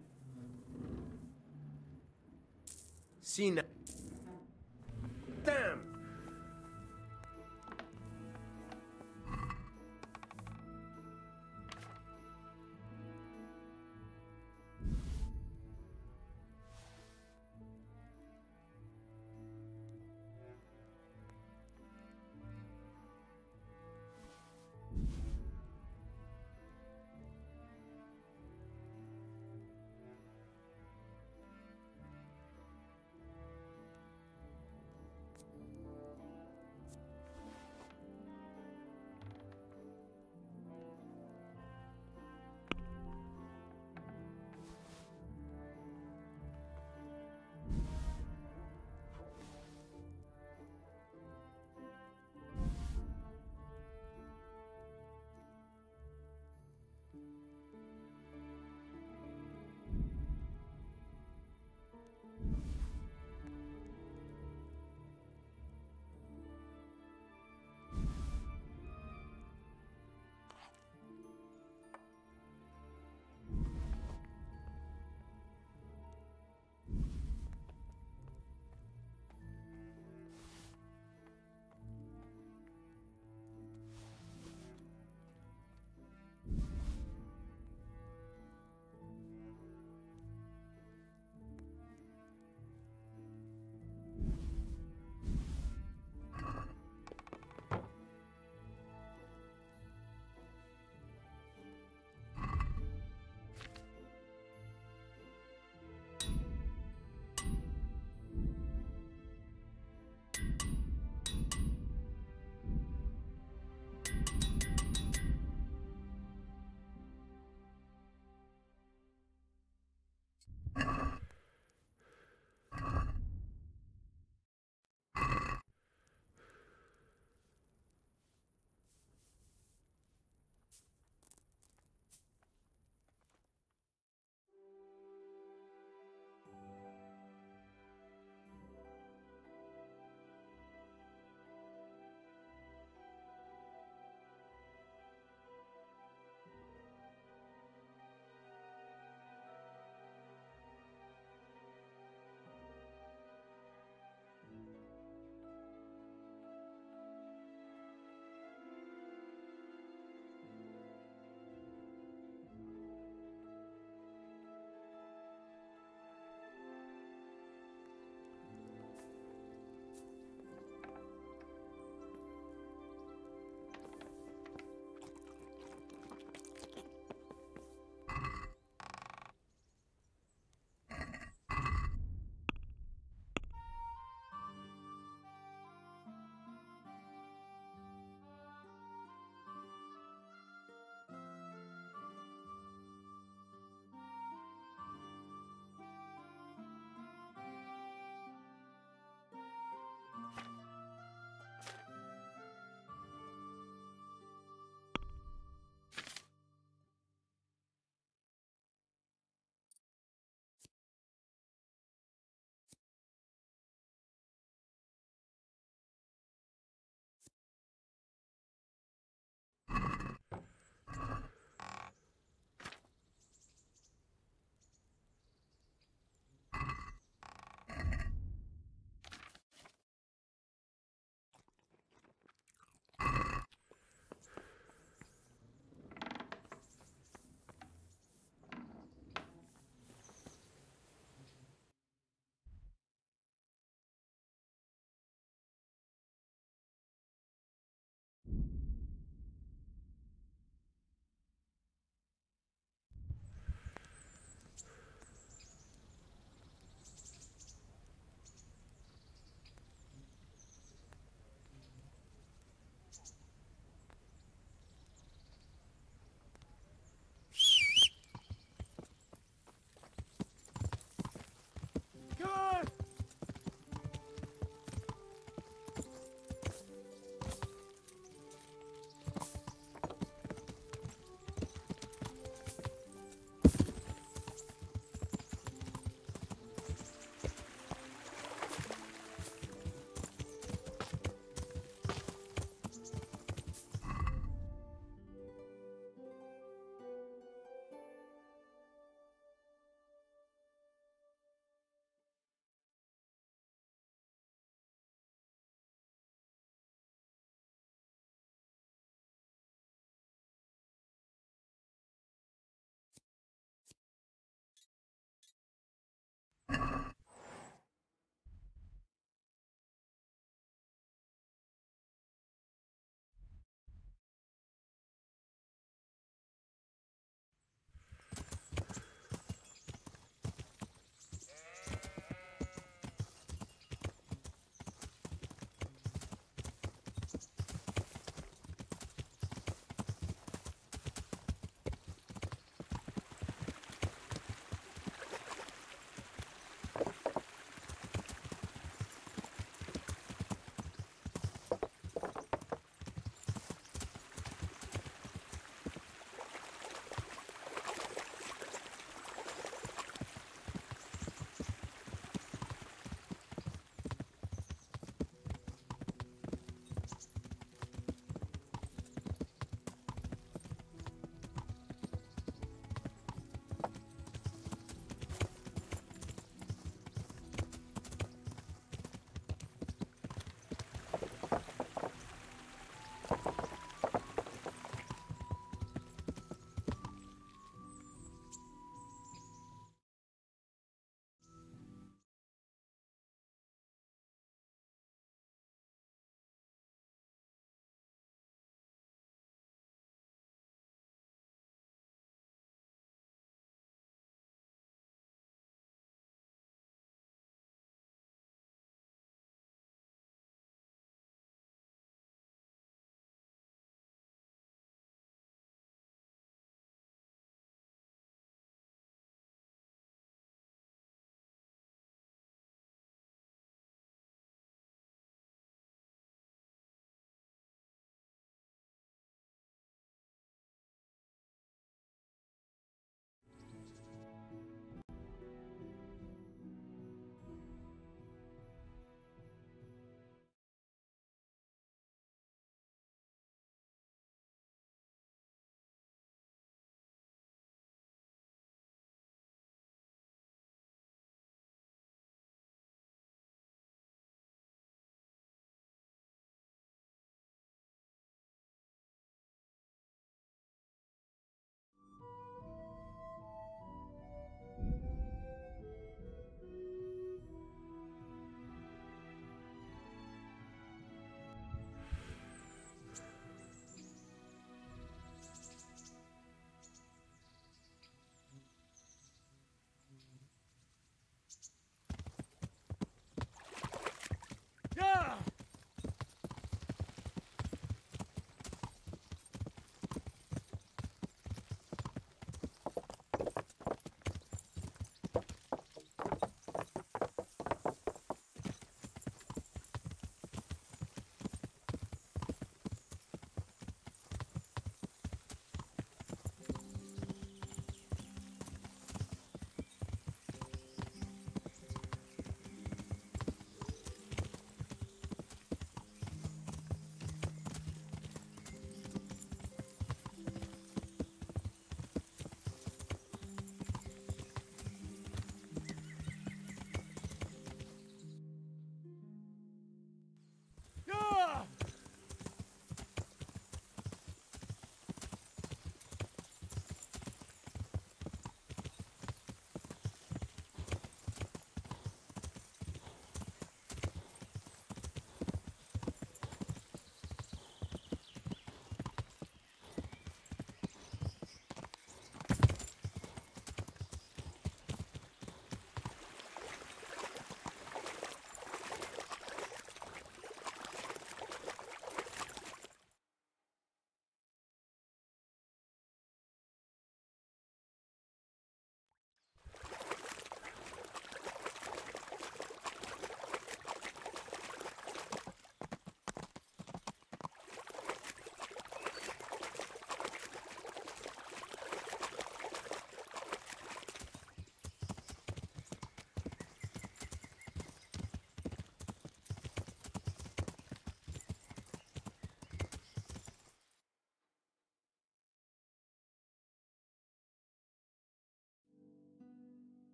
Seen. Damn!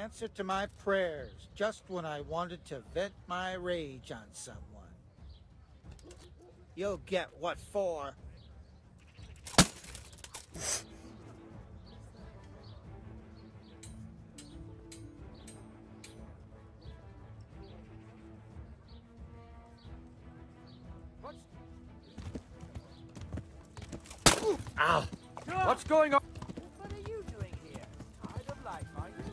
answer to my prayers just when I wanted to vent my rage on someone. You'll get what for. Ow! What's going on? What are you doing here? Tired of life, are you?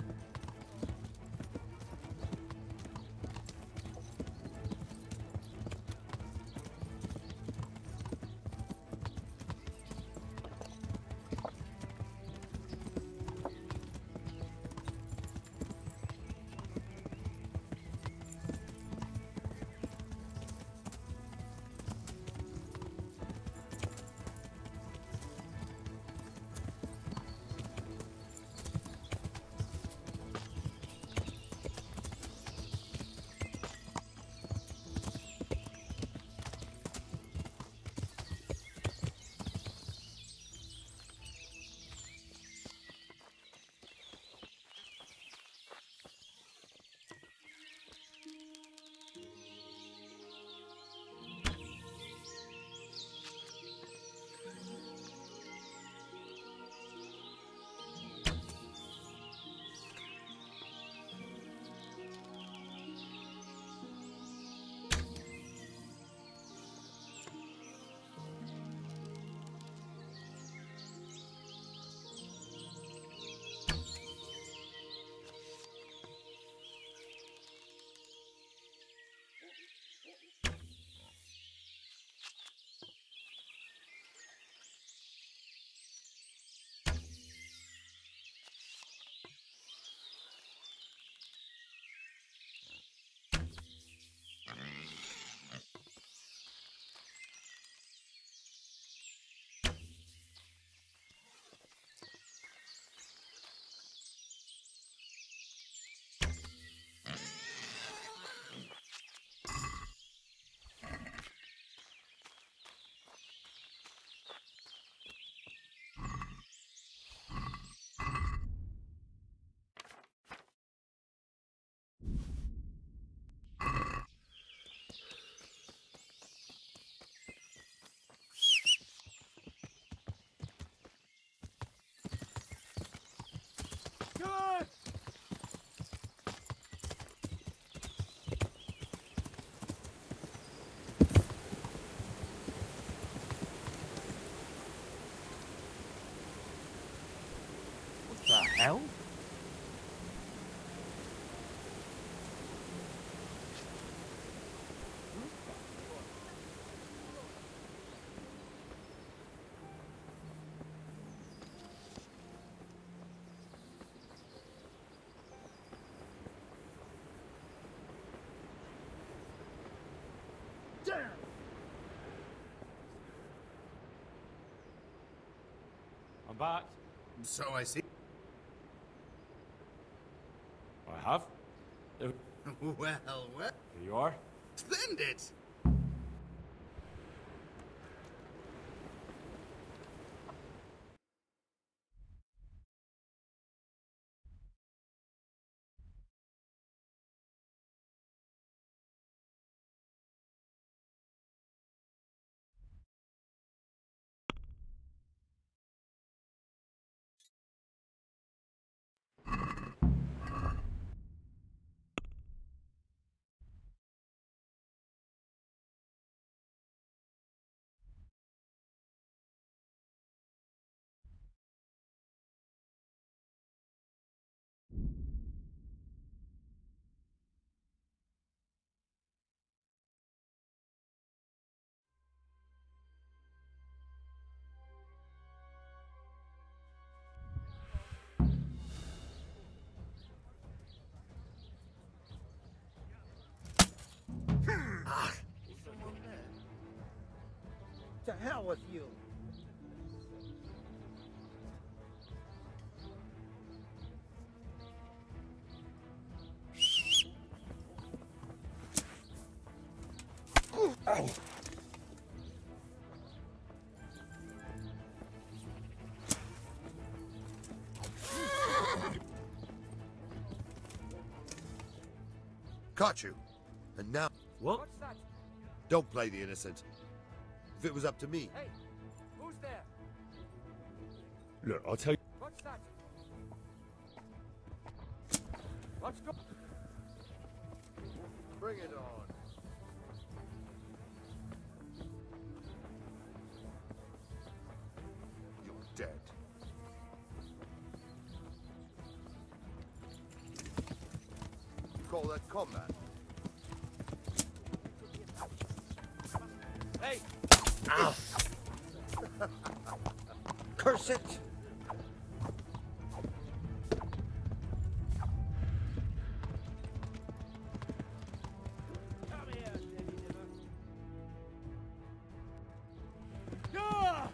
Good! What the hell? I'm back. So I see. I have. Well, well. Here you are. Splendid! To hell with you. Ow! Caught you. And now... What? What's that? Don't play the innocent. If it was up to me... Hey, who's there? Look, I'll tell you. What's that? Let's go. Bring it on. You're dead. Call that combat. Hey! Ow! Curse it! Come here, Daddy Dimmer. Yeah!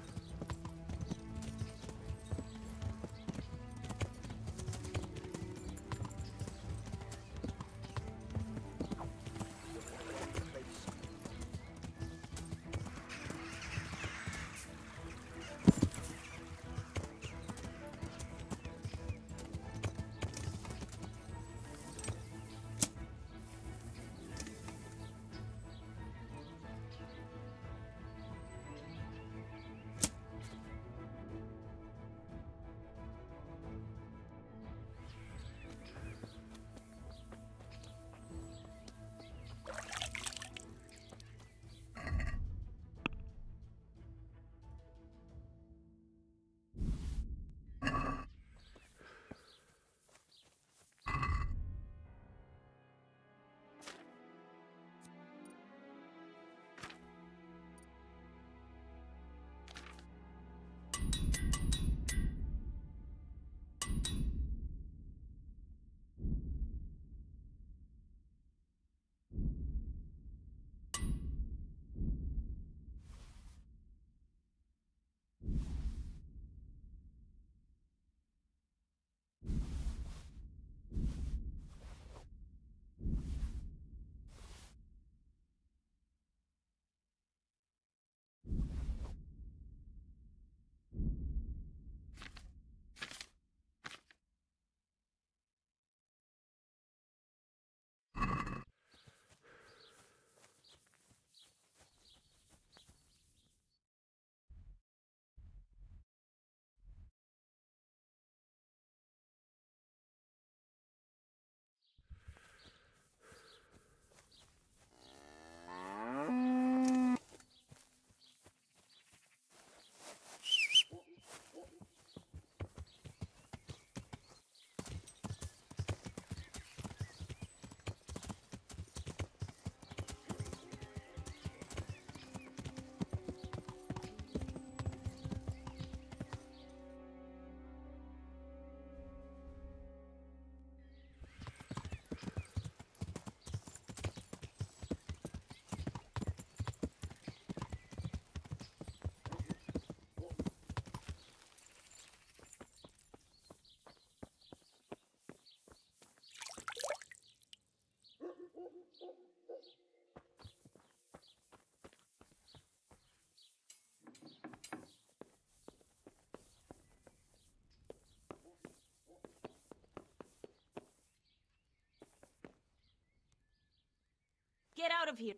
Get out of here.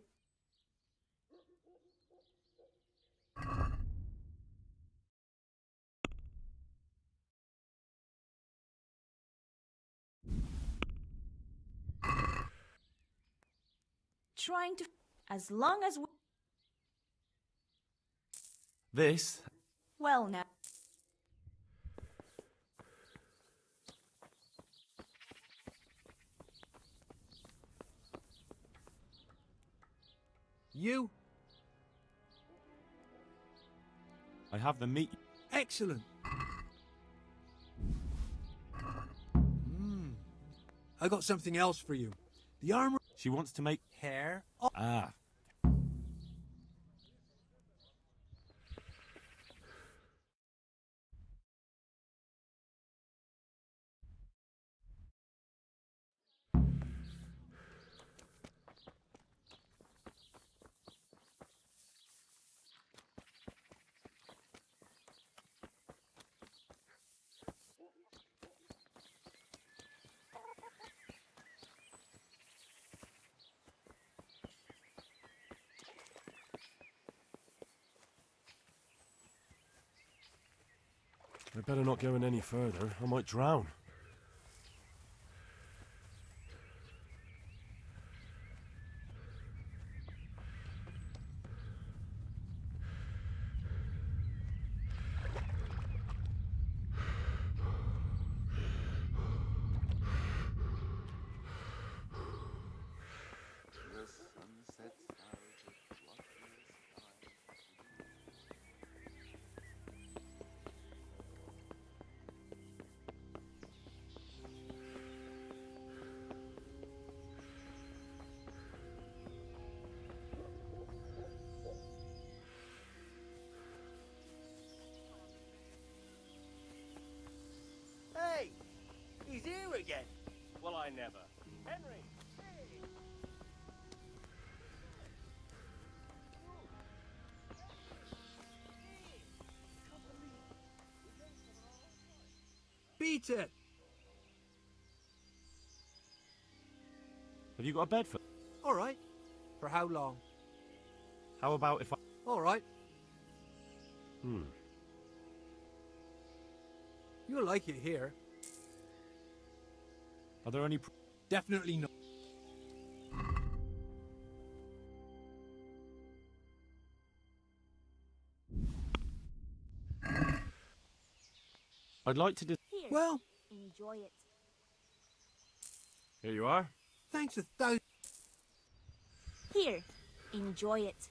Trying to... As long as we... This? Well, now... You? I have the meat. Excellent. I got something else for you. The armor... She wants to make... Hair? Ah. I better not go in any further. I might drown. Hey! He's here again! Well, I never. Henry! Beat it! Have you got a bed for... All right. For how long? How about if I... All right. You'll like it here. Are there any... Definitely not. I'd like to... Here. Well... Enjoy it. Here you are. Thanks 1,000... Here. Enjoy it.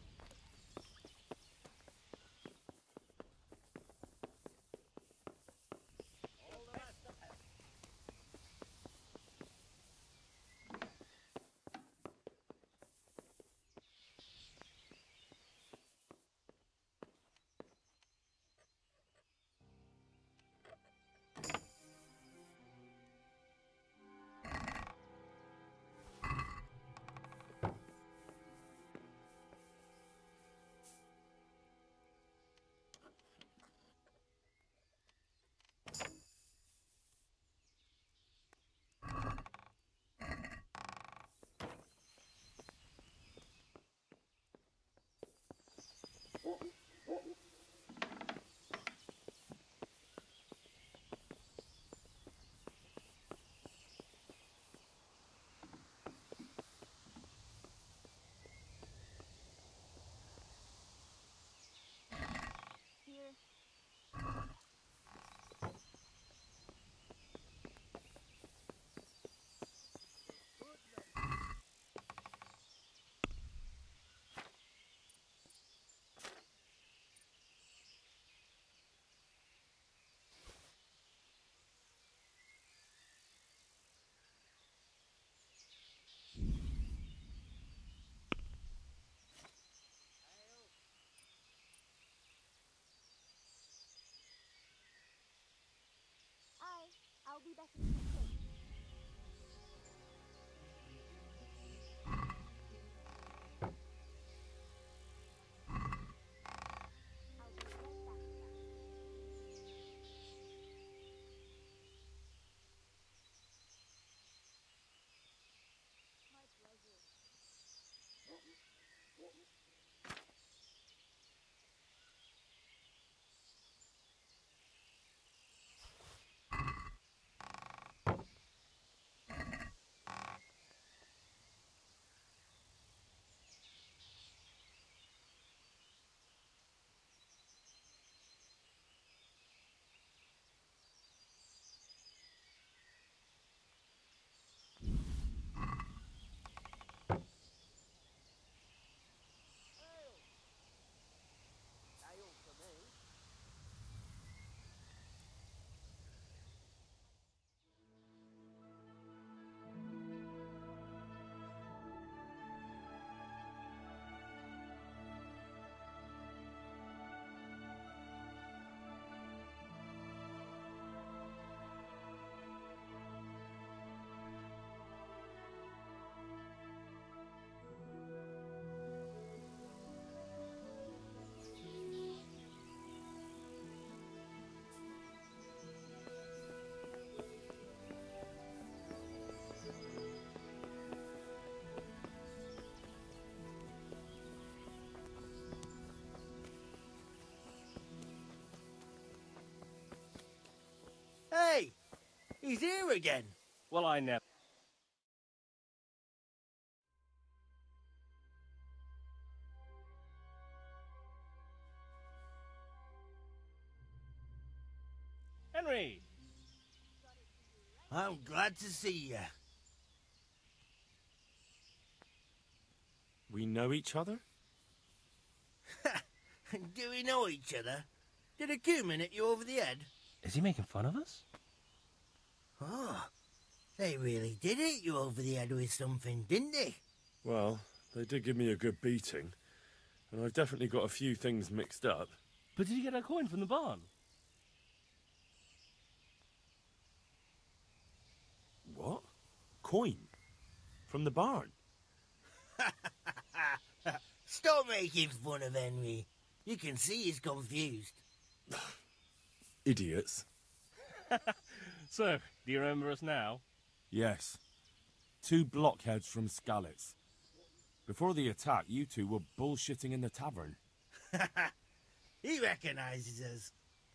Here. I'll be back in a second. He's here again. Well, I never. Henry! I'm glad to see you. We know each other? Do we know each other? Did a cumin hit you over the head? Is he making fun of us? Oh, they really did hit you over the head with something, didn't they? Well, they did give me a good beating, and I've definitely got a few things mixed up. But did you get a coin from the barn? What? Coin? From the barn? Stop making fun of Henry. You can see he's confused. Idiots. So, do you remember us now? Yes. 2 blockheads from Skalitz. Before the attack, you two were bullshitting in the tavern. He recognises us.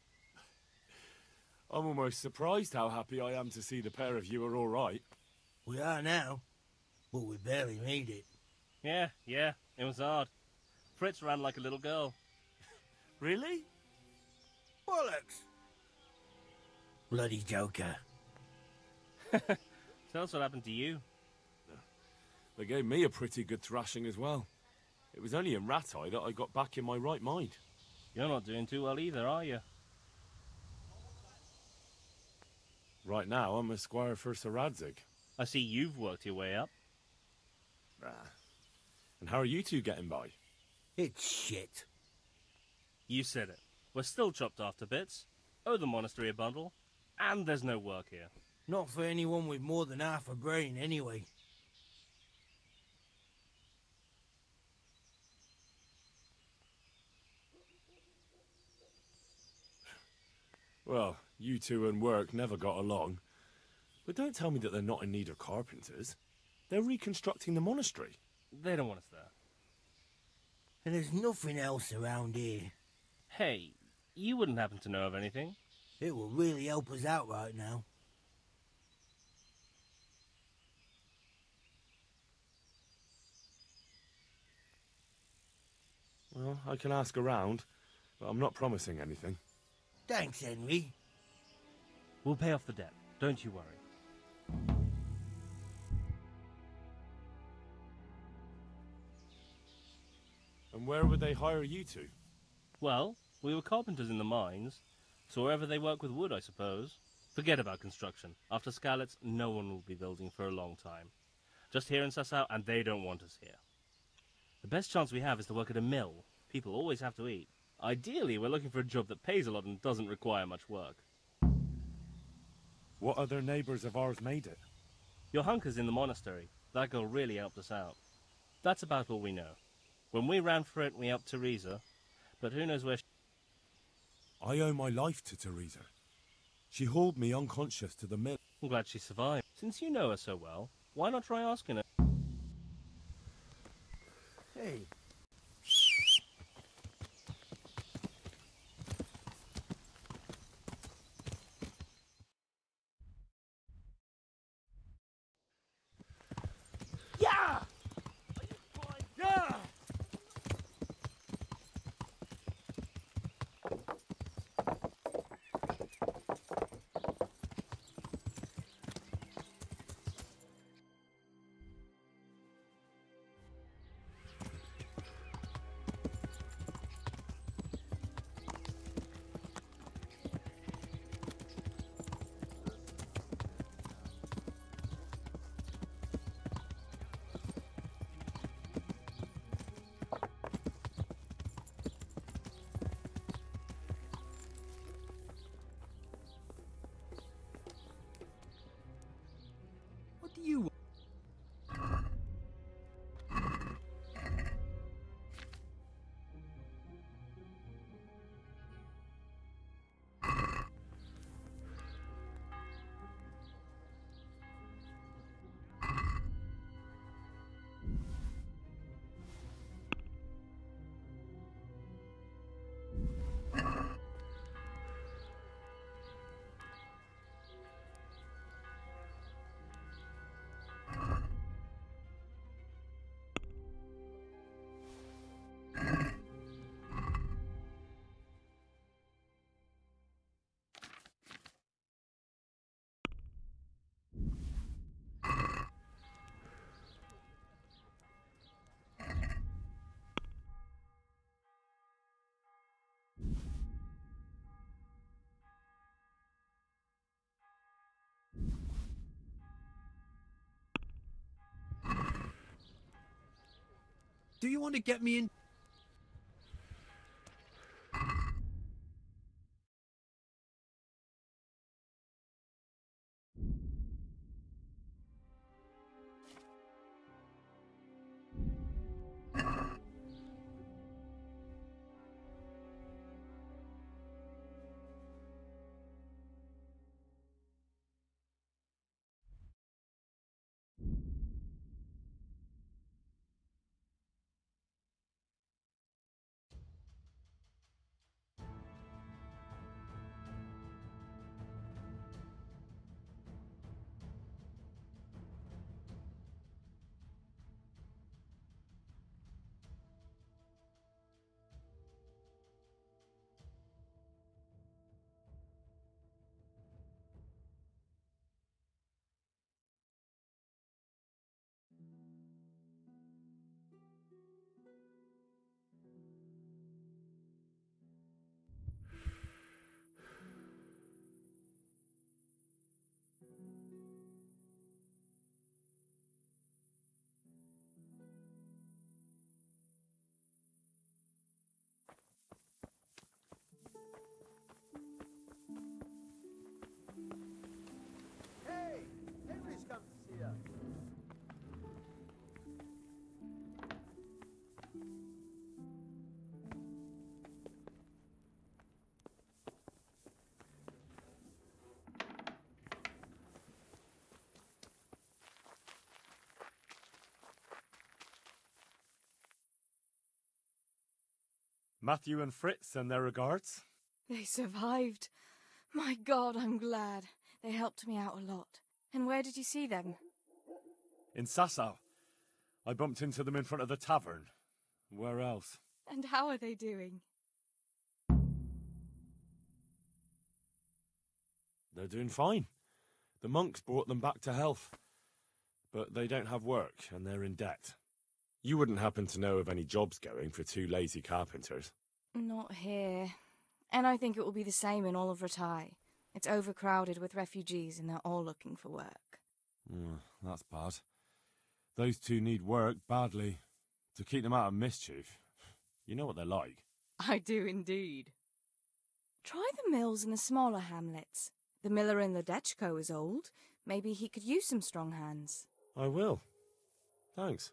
I'm almost surprised how happy I am to see the pair of you are all right. We are now, but we barely made it. Yeah, it was hard. Fritz ran like a little girl. Really? Bollocks! Bloody Joker. Tell us what happened to you. They gave me a pretty good thrashing as well. It was only in Rattay that I got back in my right mind. You're not doing too well either, are you? Right now, I'm a squire for Sir Radzig. I see you've worked your way up. And how are you two getting by? It's shit. You said it. We're still chopped off to bits. Owe the monastery a bundle. And there's no work here. Not for anyone with more than half a brain, anyway. Well, you two and work never got along. But don't tell me that they're not in need of carpenters. They're reconstructing the monastery. They don't want us there. And there's nothing else around here. Hey, you wouldn't happen to know of anything? It will really help us out right now. Well, I can ask around, but I'm not promising anything. Thanks, Henry. We'll pay off the debt. Don't you worry. And where would they hire you to? Well, we were carpenters in the mines, so wherever they work with wood, I suppose. Forget about construction. After Skalitz, no one will be building for a long time. Just here in Sasau, and they don't want us here. The best chance we have is to work at a mill. People always have to eat. Ideally, we're looking for a job that pays a lot and doesn't require much work. What other neighbours of ours made it? Your hunker's in the monastery. That girl really helped us out. That's about all we know. When we ran for it, we helped Teresa, but who knows where I owe my life to Teresa. She hauled me unconscious to the mill. I'm glad she survived. Since you know her so well, why not try asking her? Hey. Yeah! Yeah! Do you want to get me in? Hey, Henry's come to see us. Matthew and Fritz send their regards. They survived. My God, I'm glad. They helped me out a lot. And where did you see them? In Sasau. I bumped into them in front of the tavern. Where else? And how are they doing? They're doing fine. The monks brought them back to health. But they don't have work, and they're in debt. You wouldn't happen to know of any jobs going for two lazy carpenters? Not here. And I think it will be the same in all of Rattay. It's overcrowded with refugees and they're all looking for work. That's bad. Those two need work badly. To keep them out of mischief. You know what they're like. I do indeed. Try the mills in the smaller hamlets. The miller in Ledechko is old. Maybe he could use some strong hands. I will. Thanks.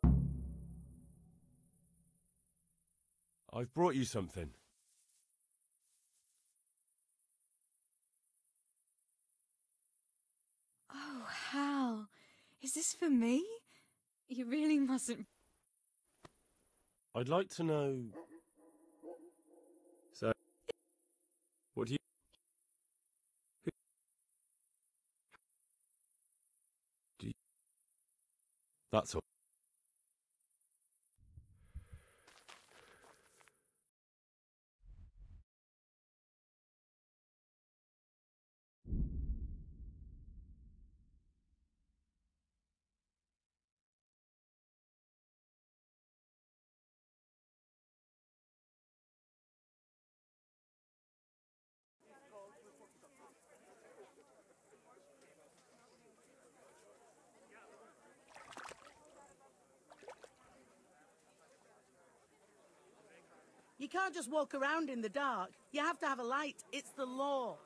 I've brought you something. Oh, Hal. Is this for me? You really mustn't... I'd like to know... So... What do you... Do you... That's all. You can't just walk around in the dark. You have to have a light. It's the law.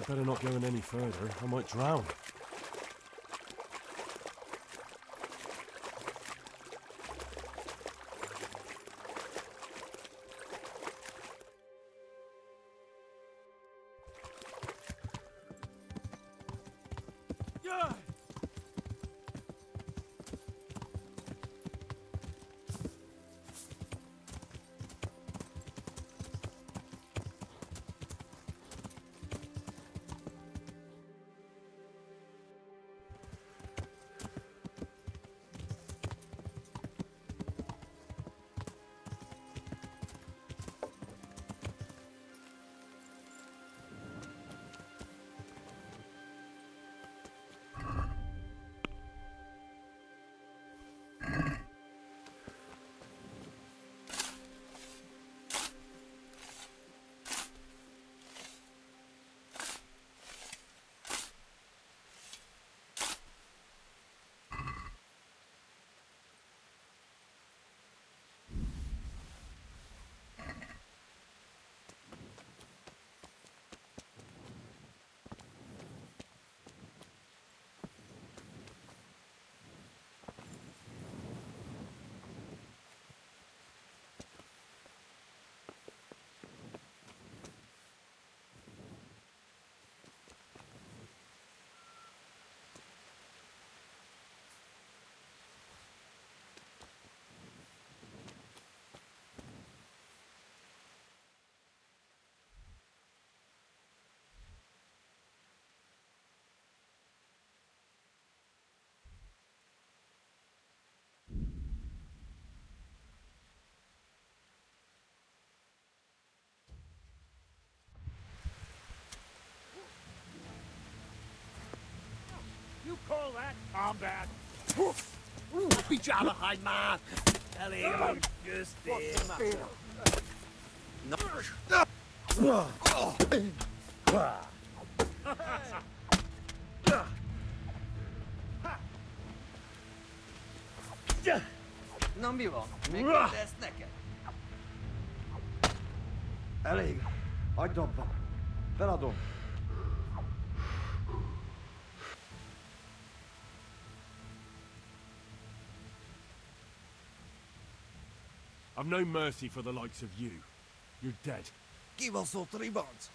I better not go in any further. I might drown. You call that combat? Bijala man! Ellie, just there. Nem mi van? Még ezt neked? Elég. Hagyd abba. Feladom. I've no mercy for the likes of you. You're dead. Give us all 3 bonds.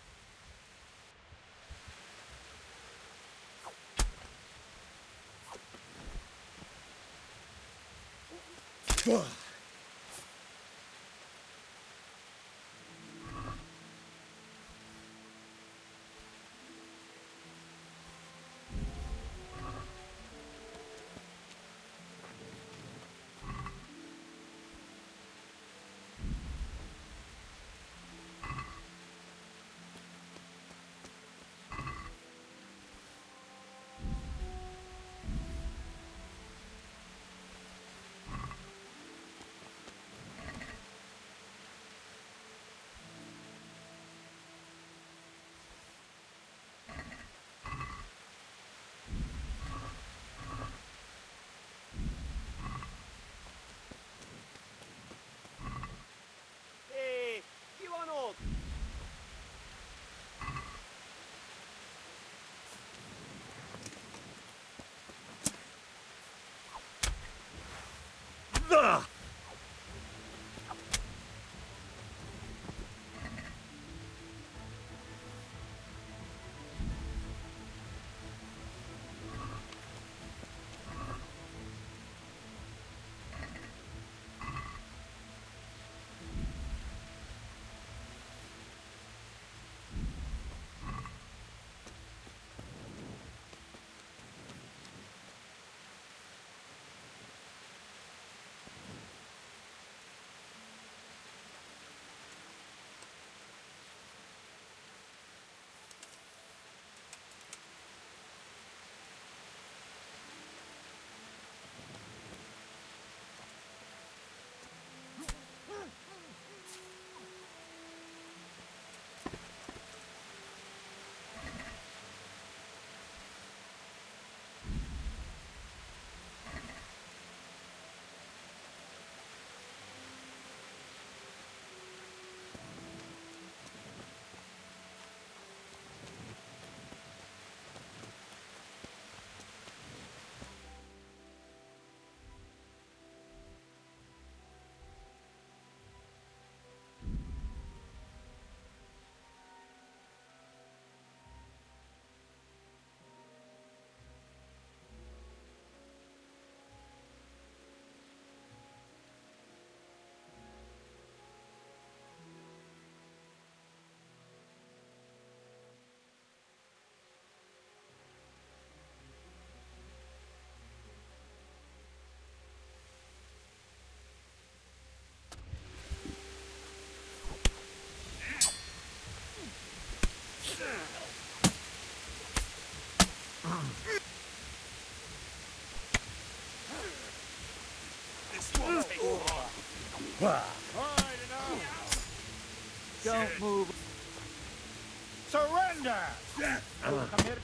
Don't move. Surrender! Come here.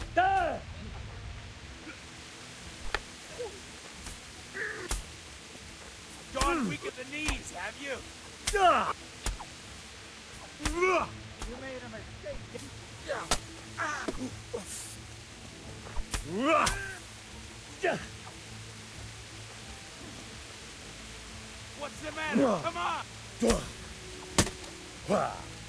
Gone weak at the knees, have you? You made a mistake. What's the matter? Come on!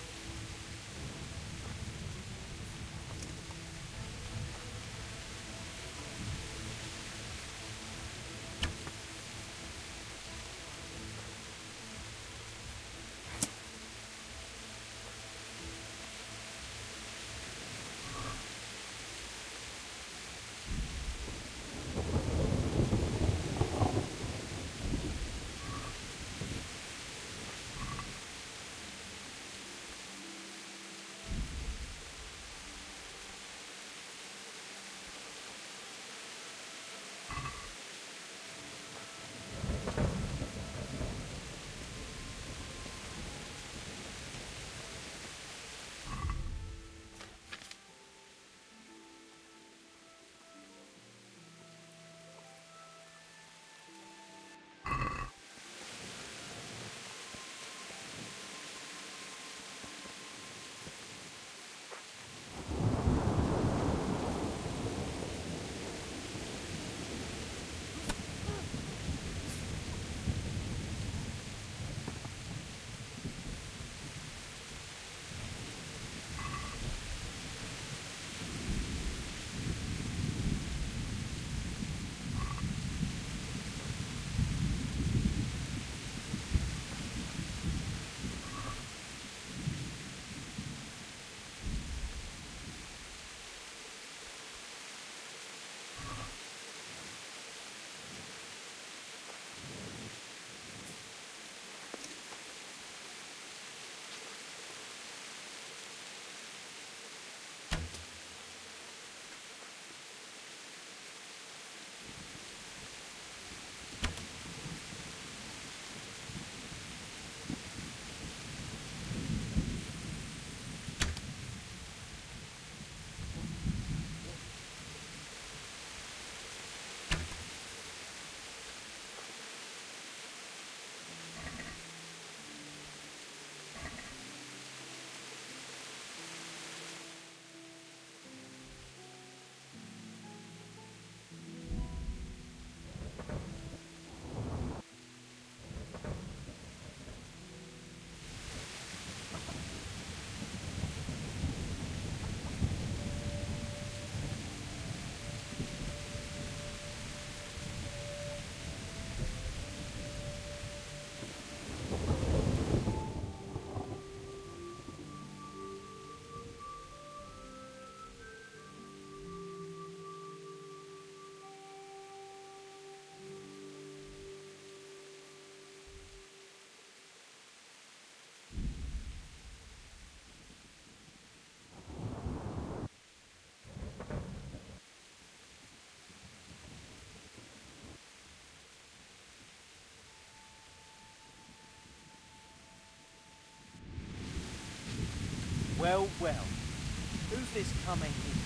Well, well. Who's this coming in?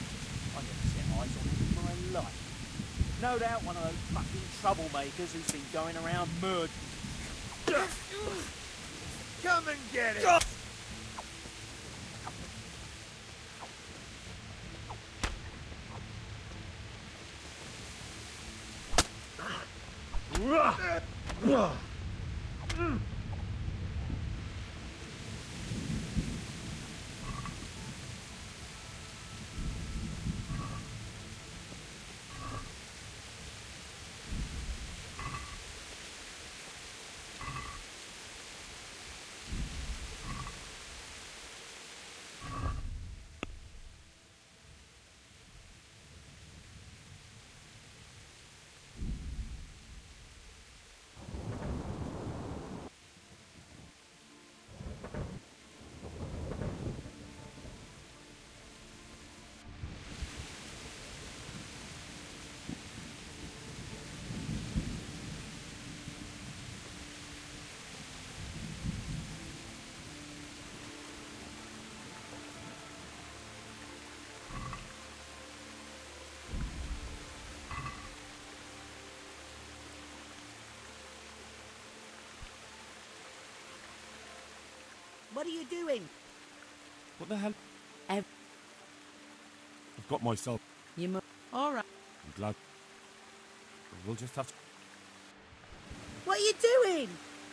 I never set eyes on him in my life. No doubt one of those fucking troublemakers who's been going around murdering. Come and get it! What are you doing? What the hell? Ev- I've got myself. You must. All right. I'm glad. We'll just have to... What are you doing?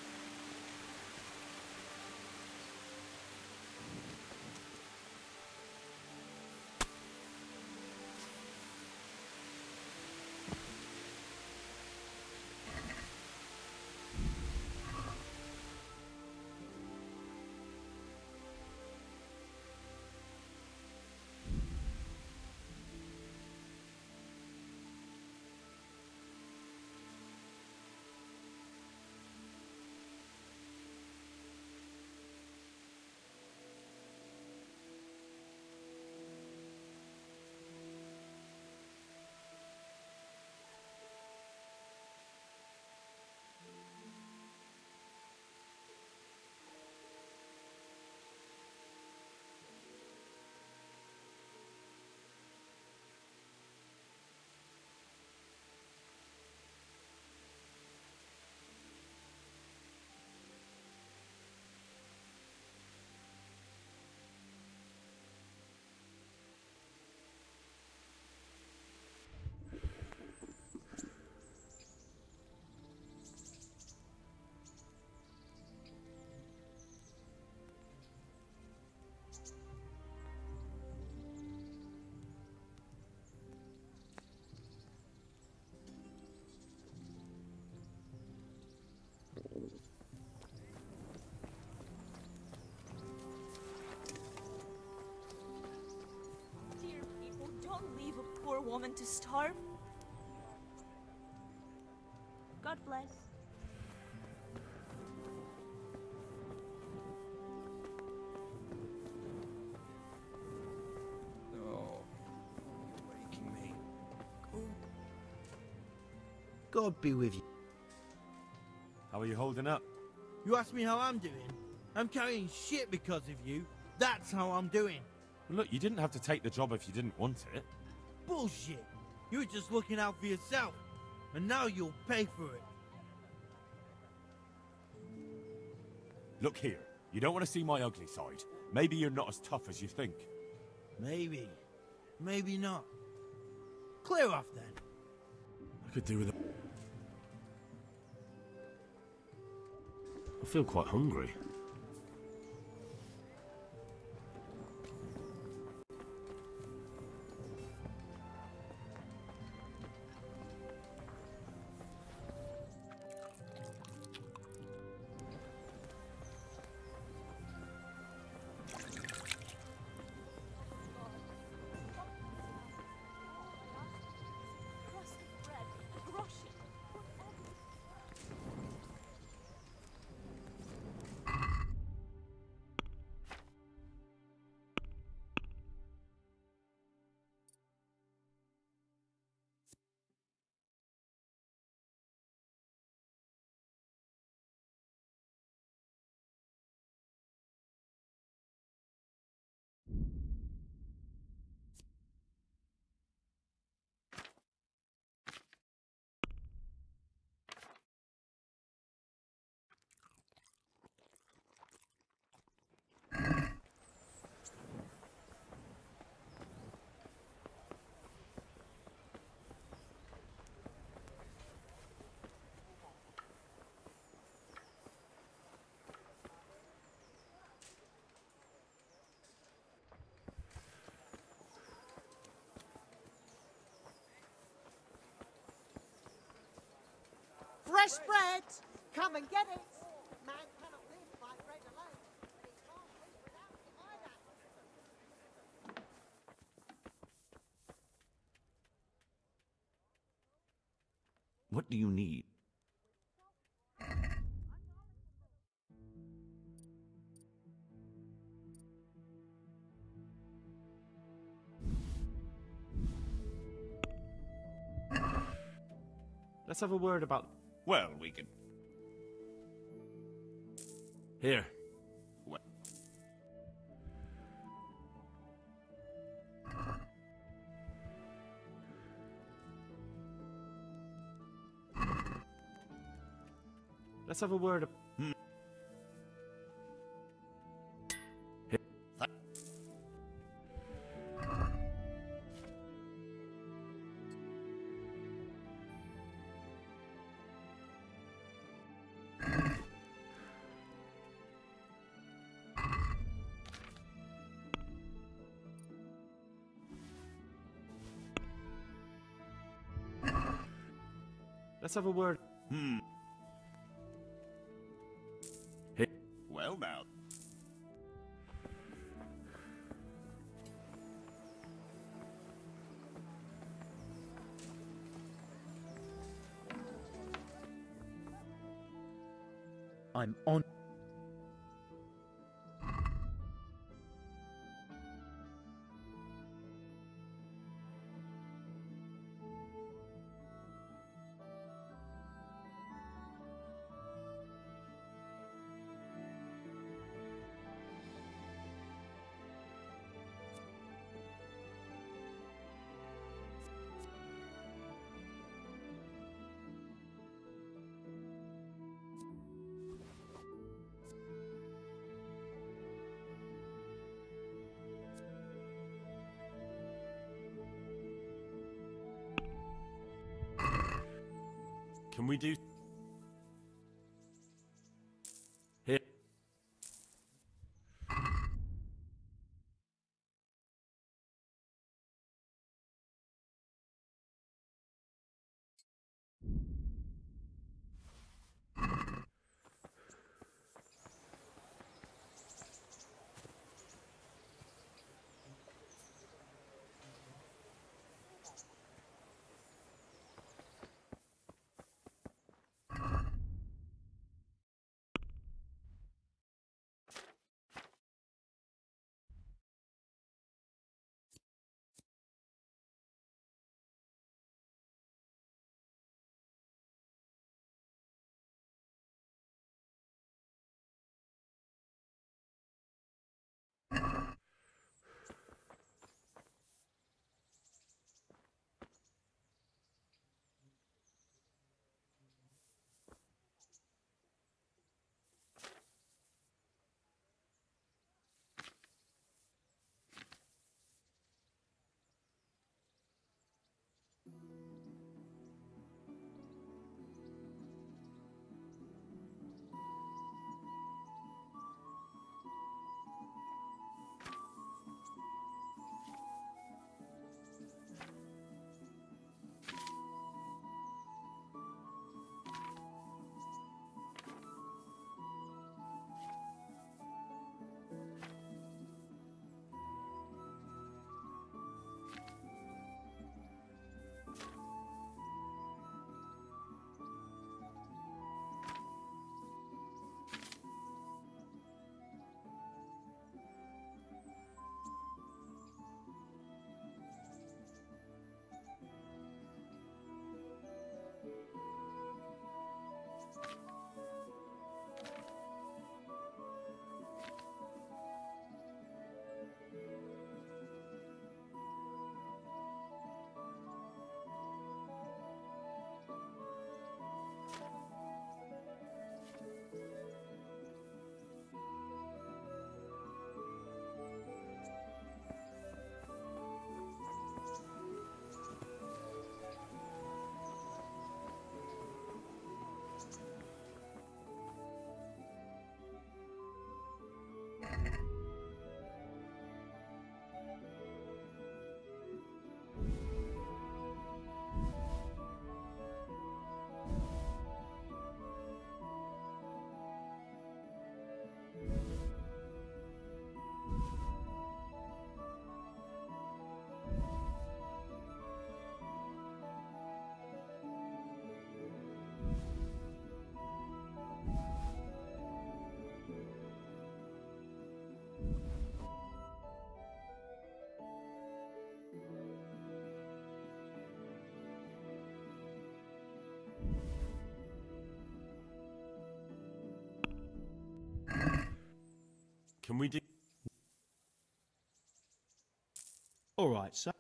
Dear people, don't leave a poor woman to starve. God bless. Oh, you're waking me. God be with you. How are you holding up? You ask me how I'm doing? I'm carrying shit because of you. That's how I'm doing. Well, look, you didn't have to take the job if you didn't want it. Bullshit. You were just looking out for yourself. And now you'll pay for it. Look here, you don't want to see my ugly side. Maybe you're not as tough as you think. Maybe. Maybe not. Clear off then. I could do with it. I feel quite hungry. Fresh bread! Come and get it! Man cannot live by bread alone. But he can't live without it either. What do you need? Let's have a word about... Well, we could... Here. What? Let's have a word... Let's have a word. Hey. Well now. I'm on. Can we do... Here. Can we do... All right, so...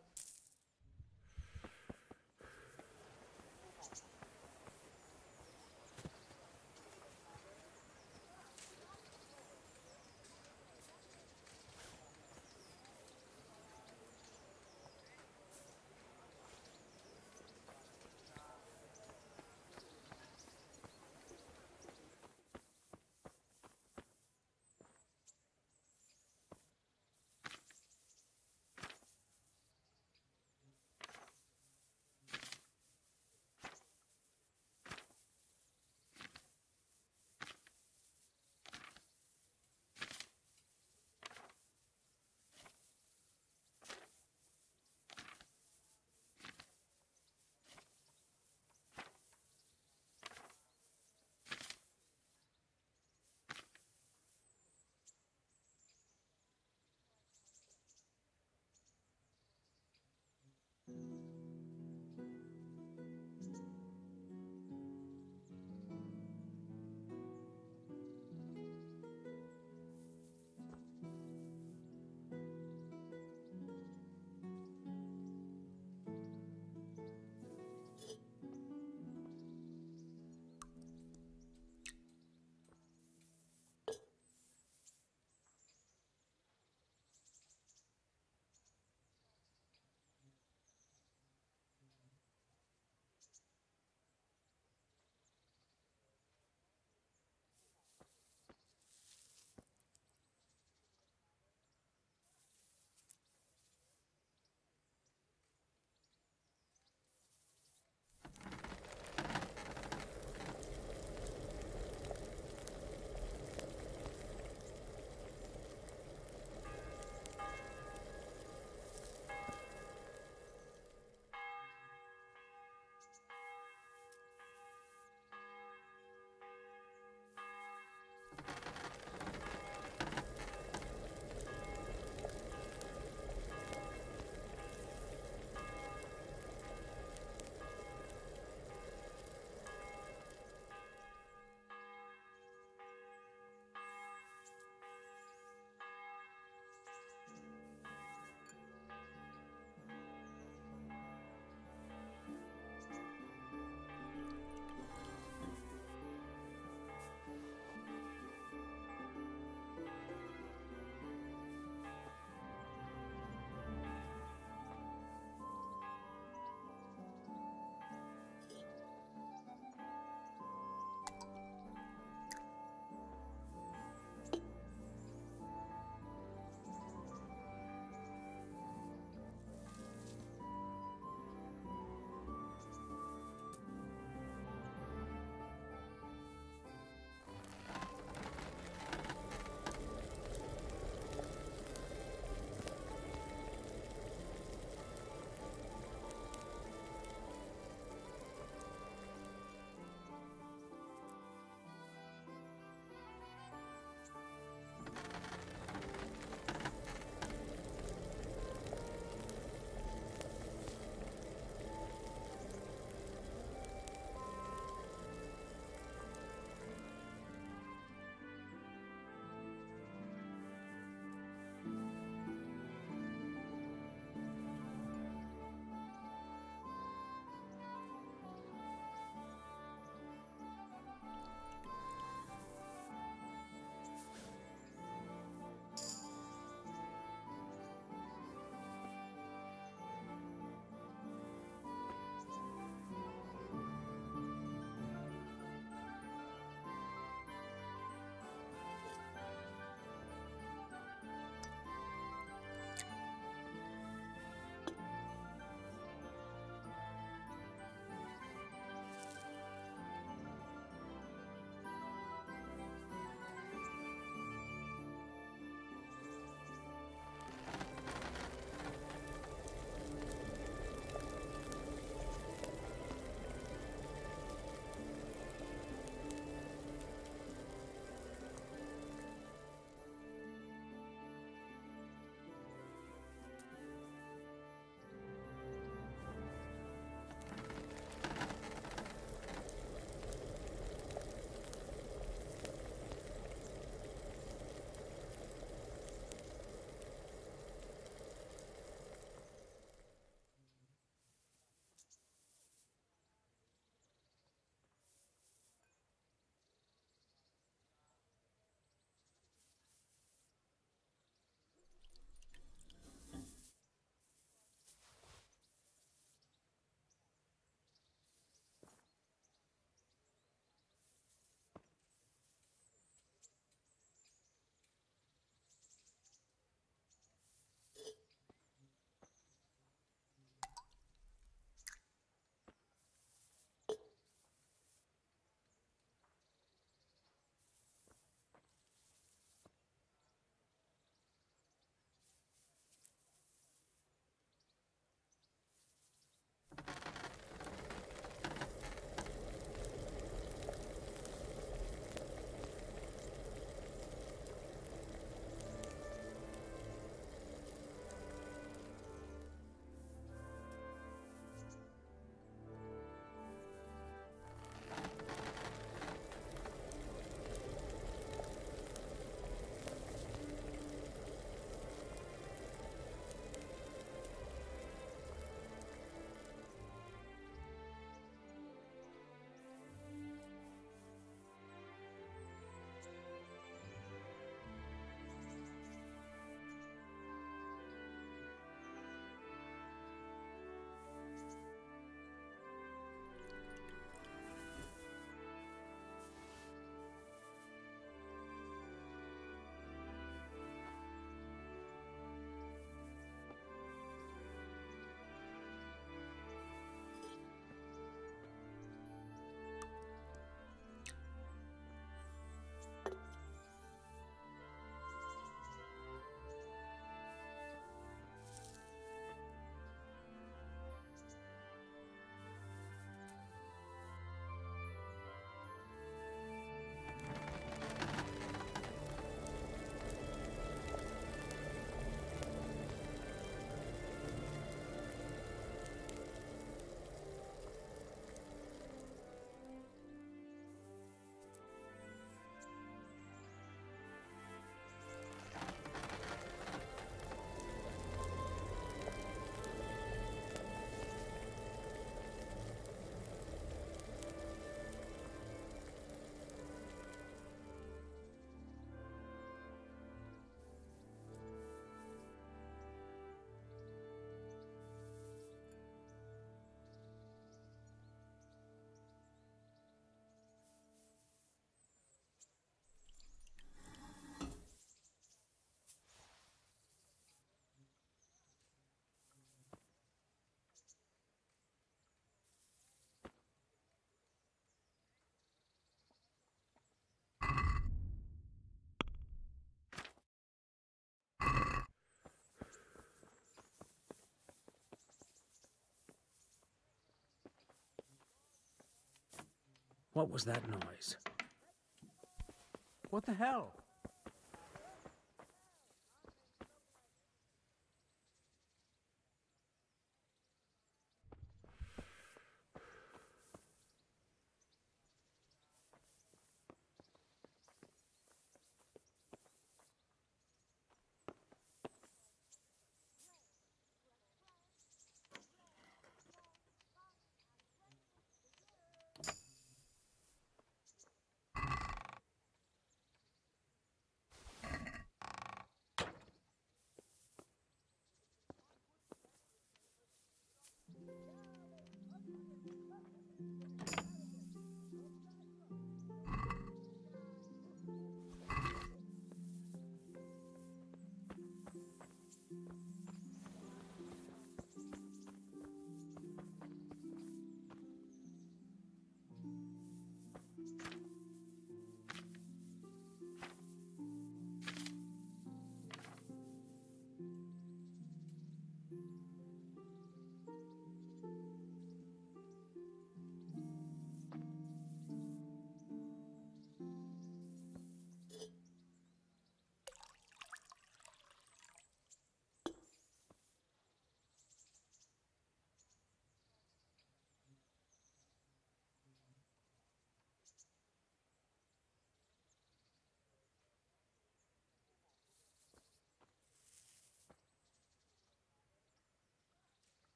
What was that noise? What the hell?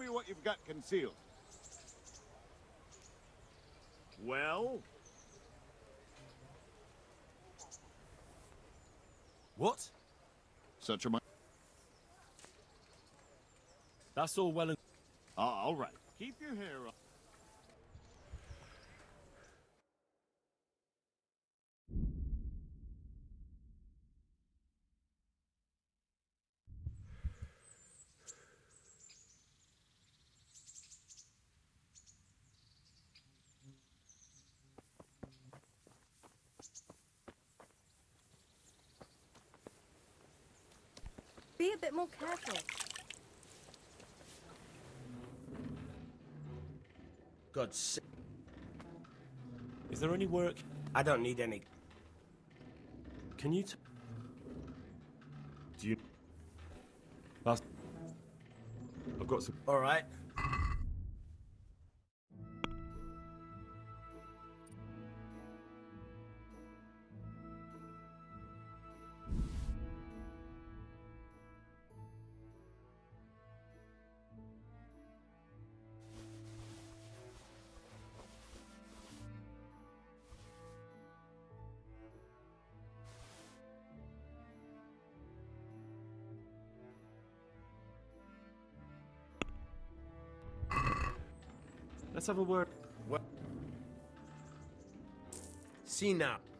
me what you've got concealed. Well? What? Such are my... That's all well and... All right. Keep your hair up. Be a bit more careful. God's sake. Is there any work? I don't need any. Can you do you... That's... I've got some... All right. Let's have a word. What? See now.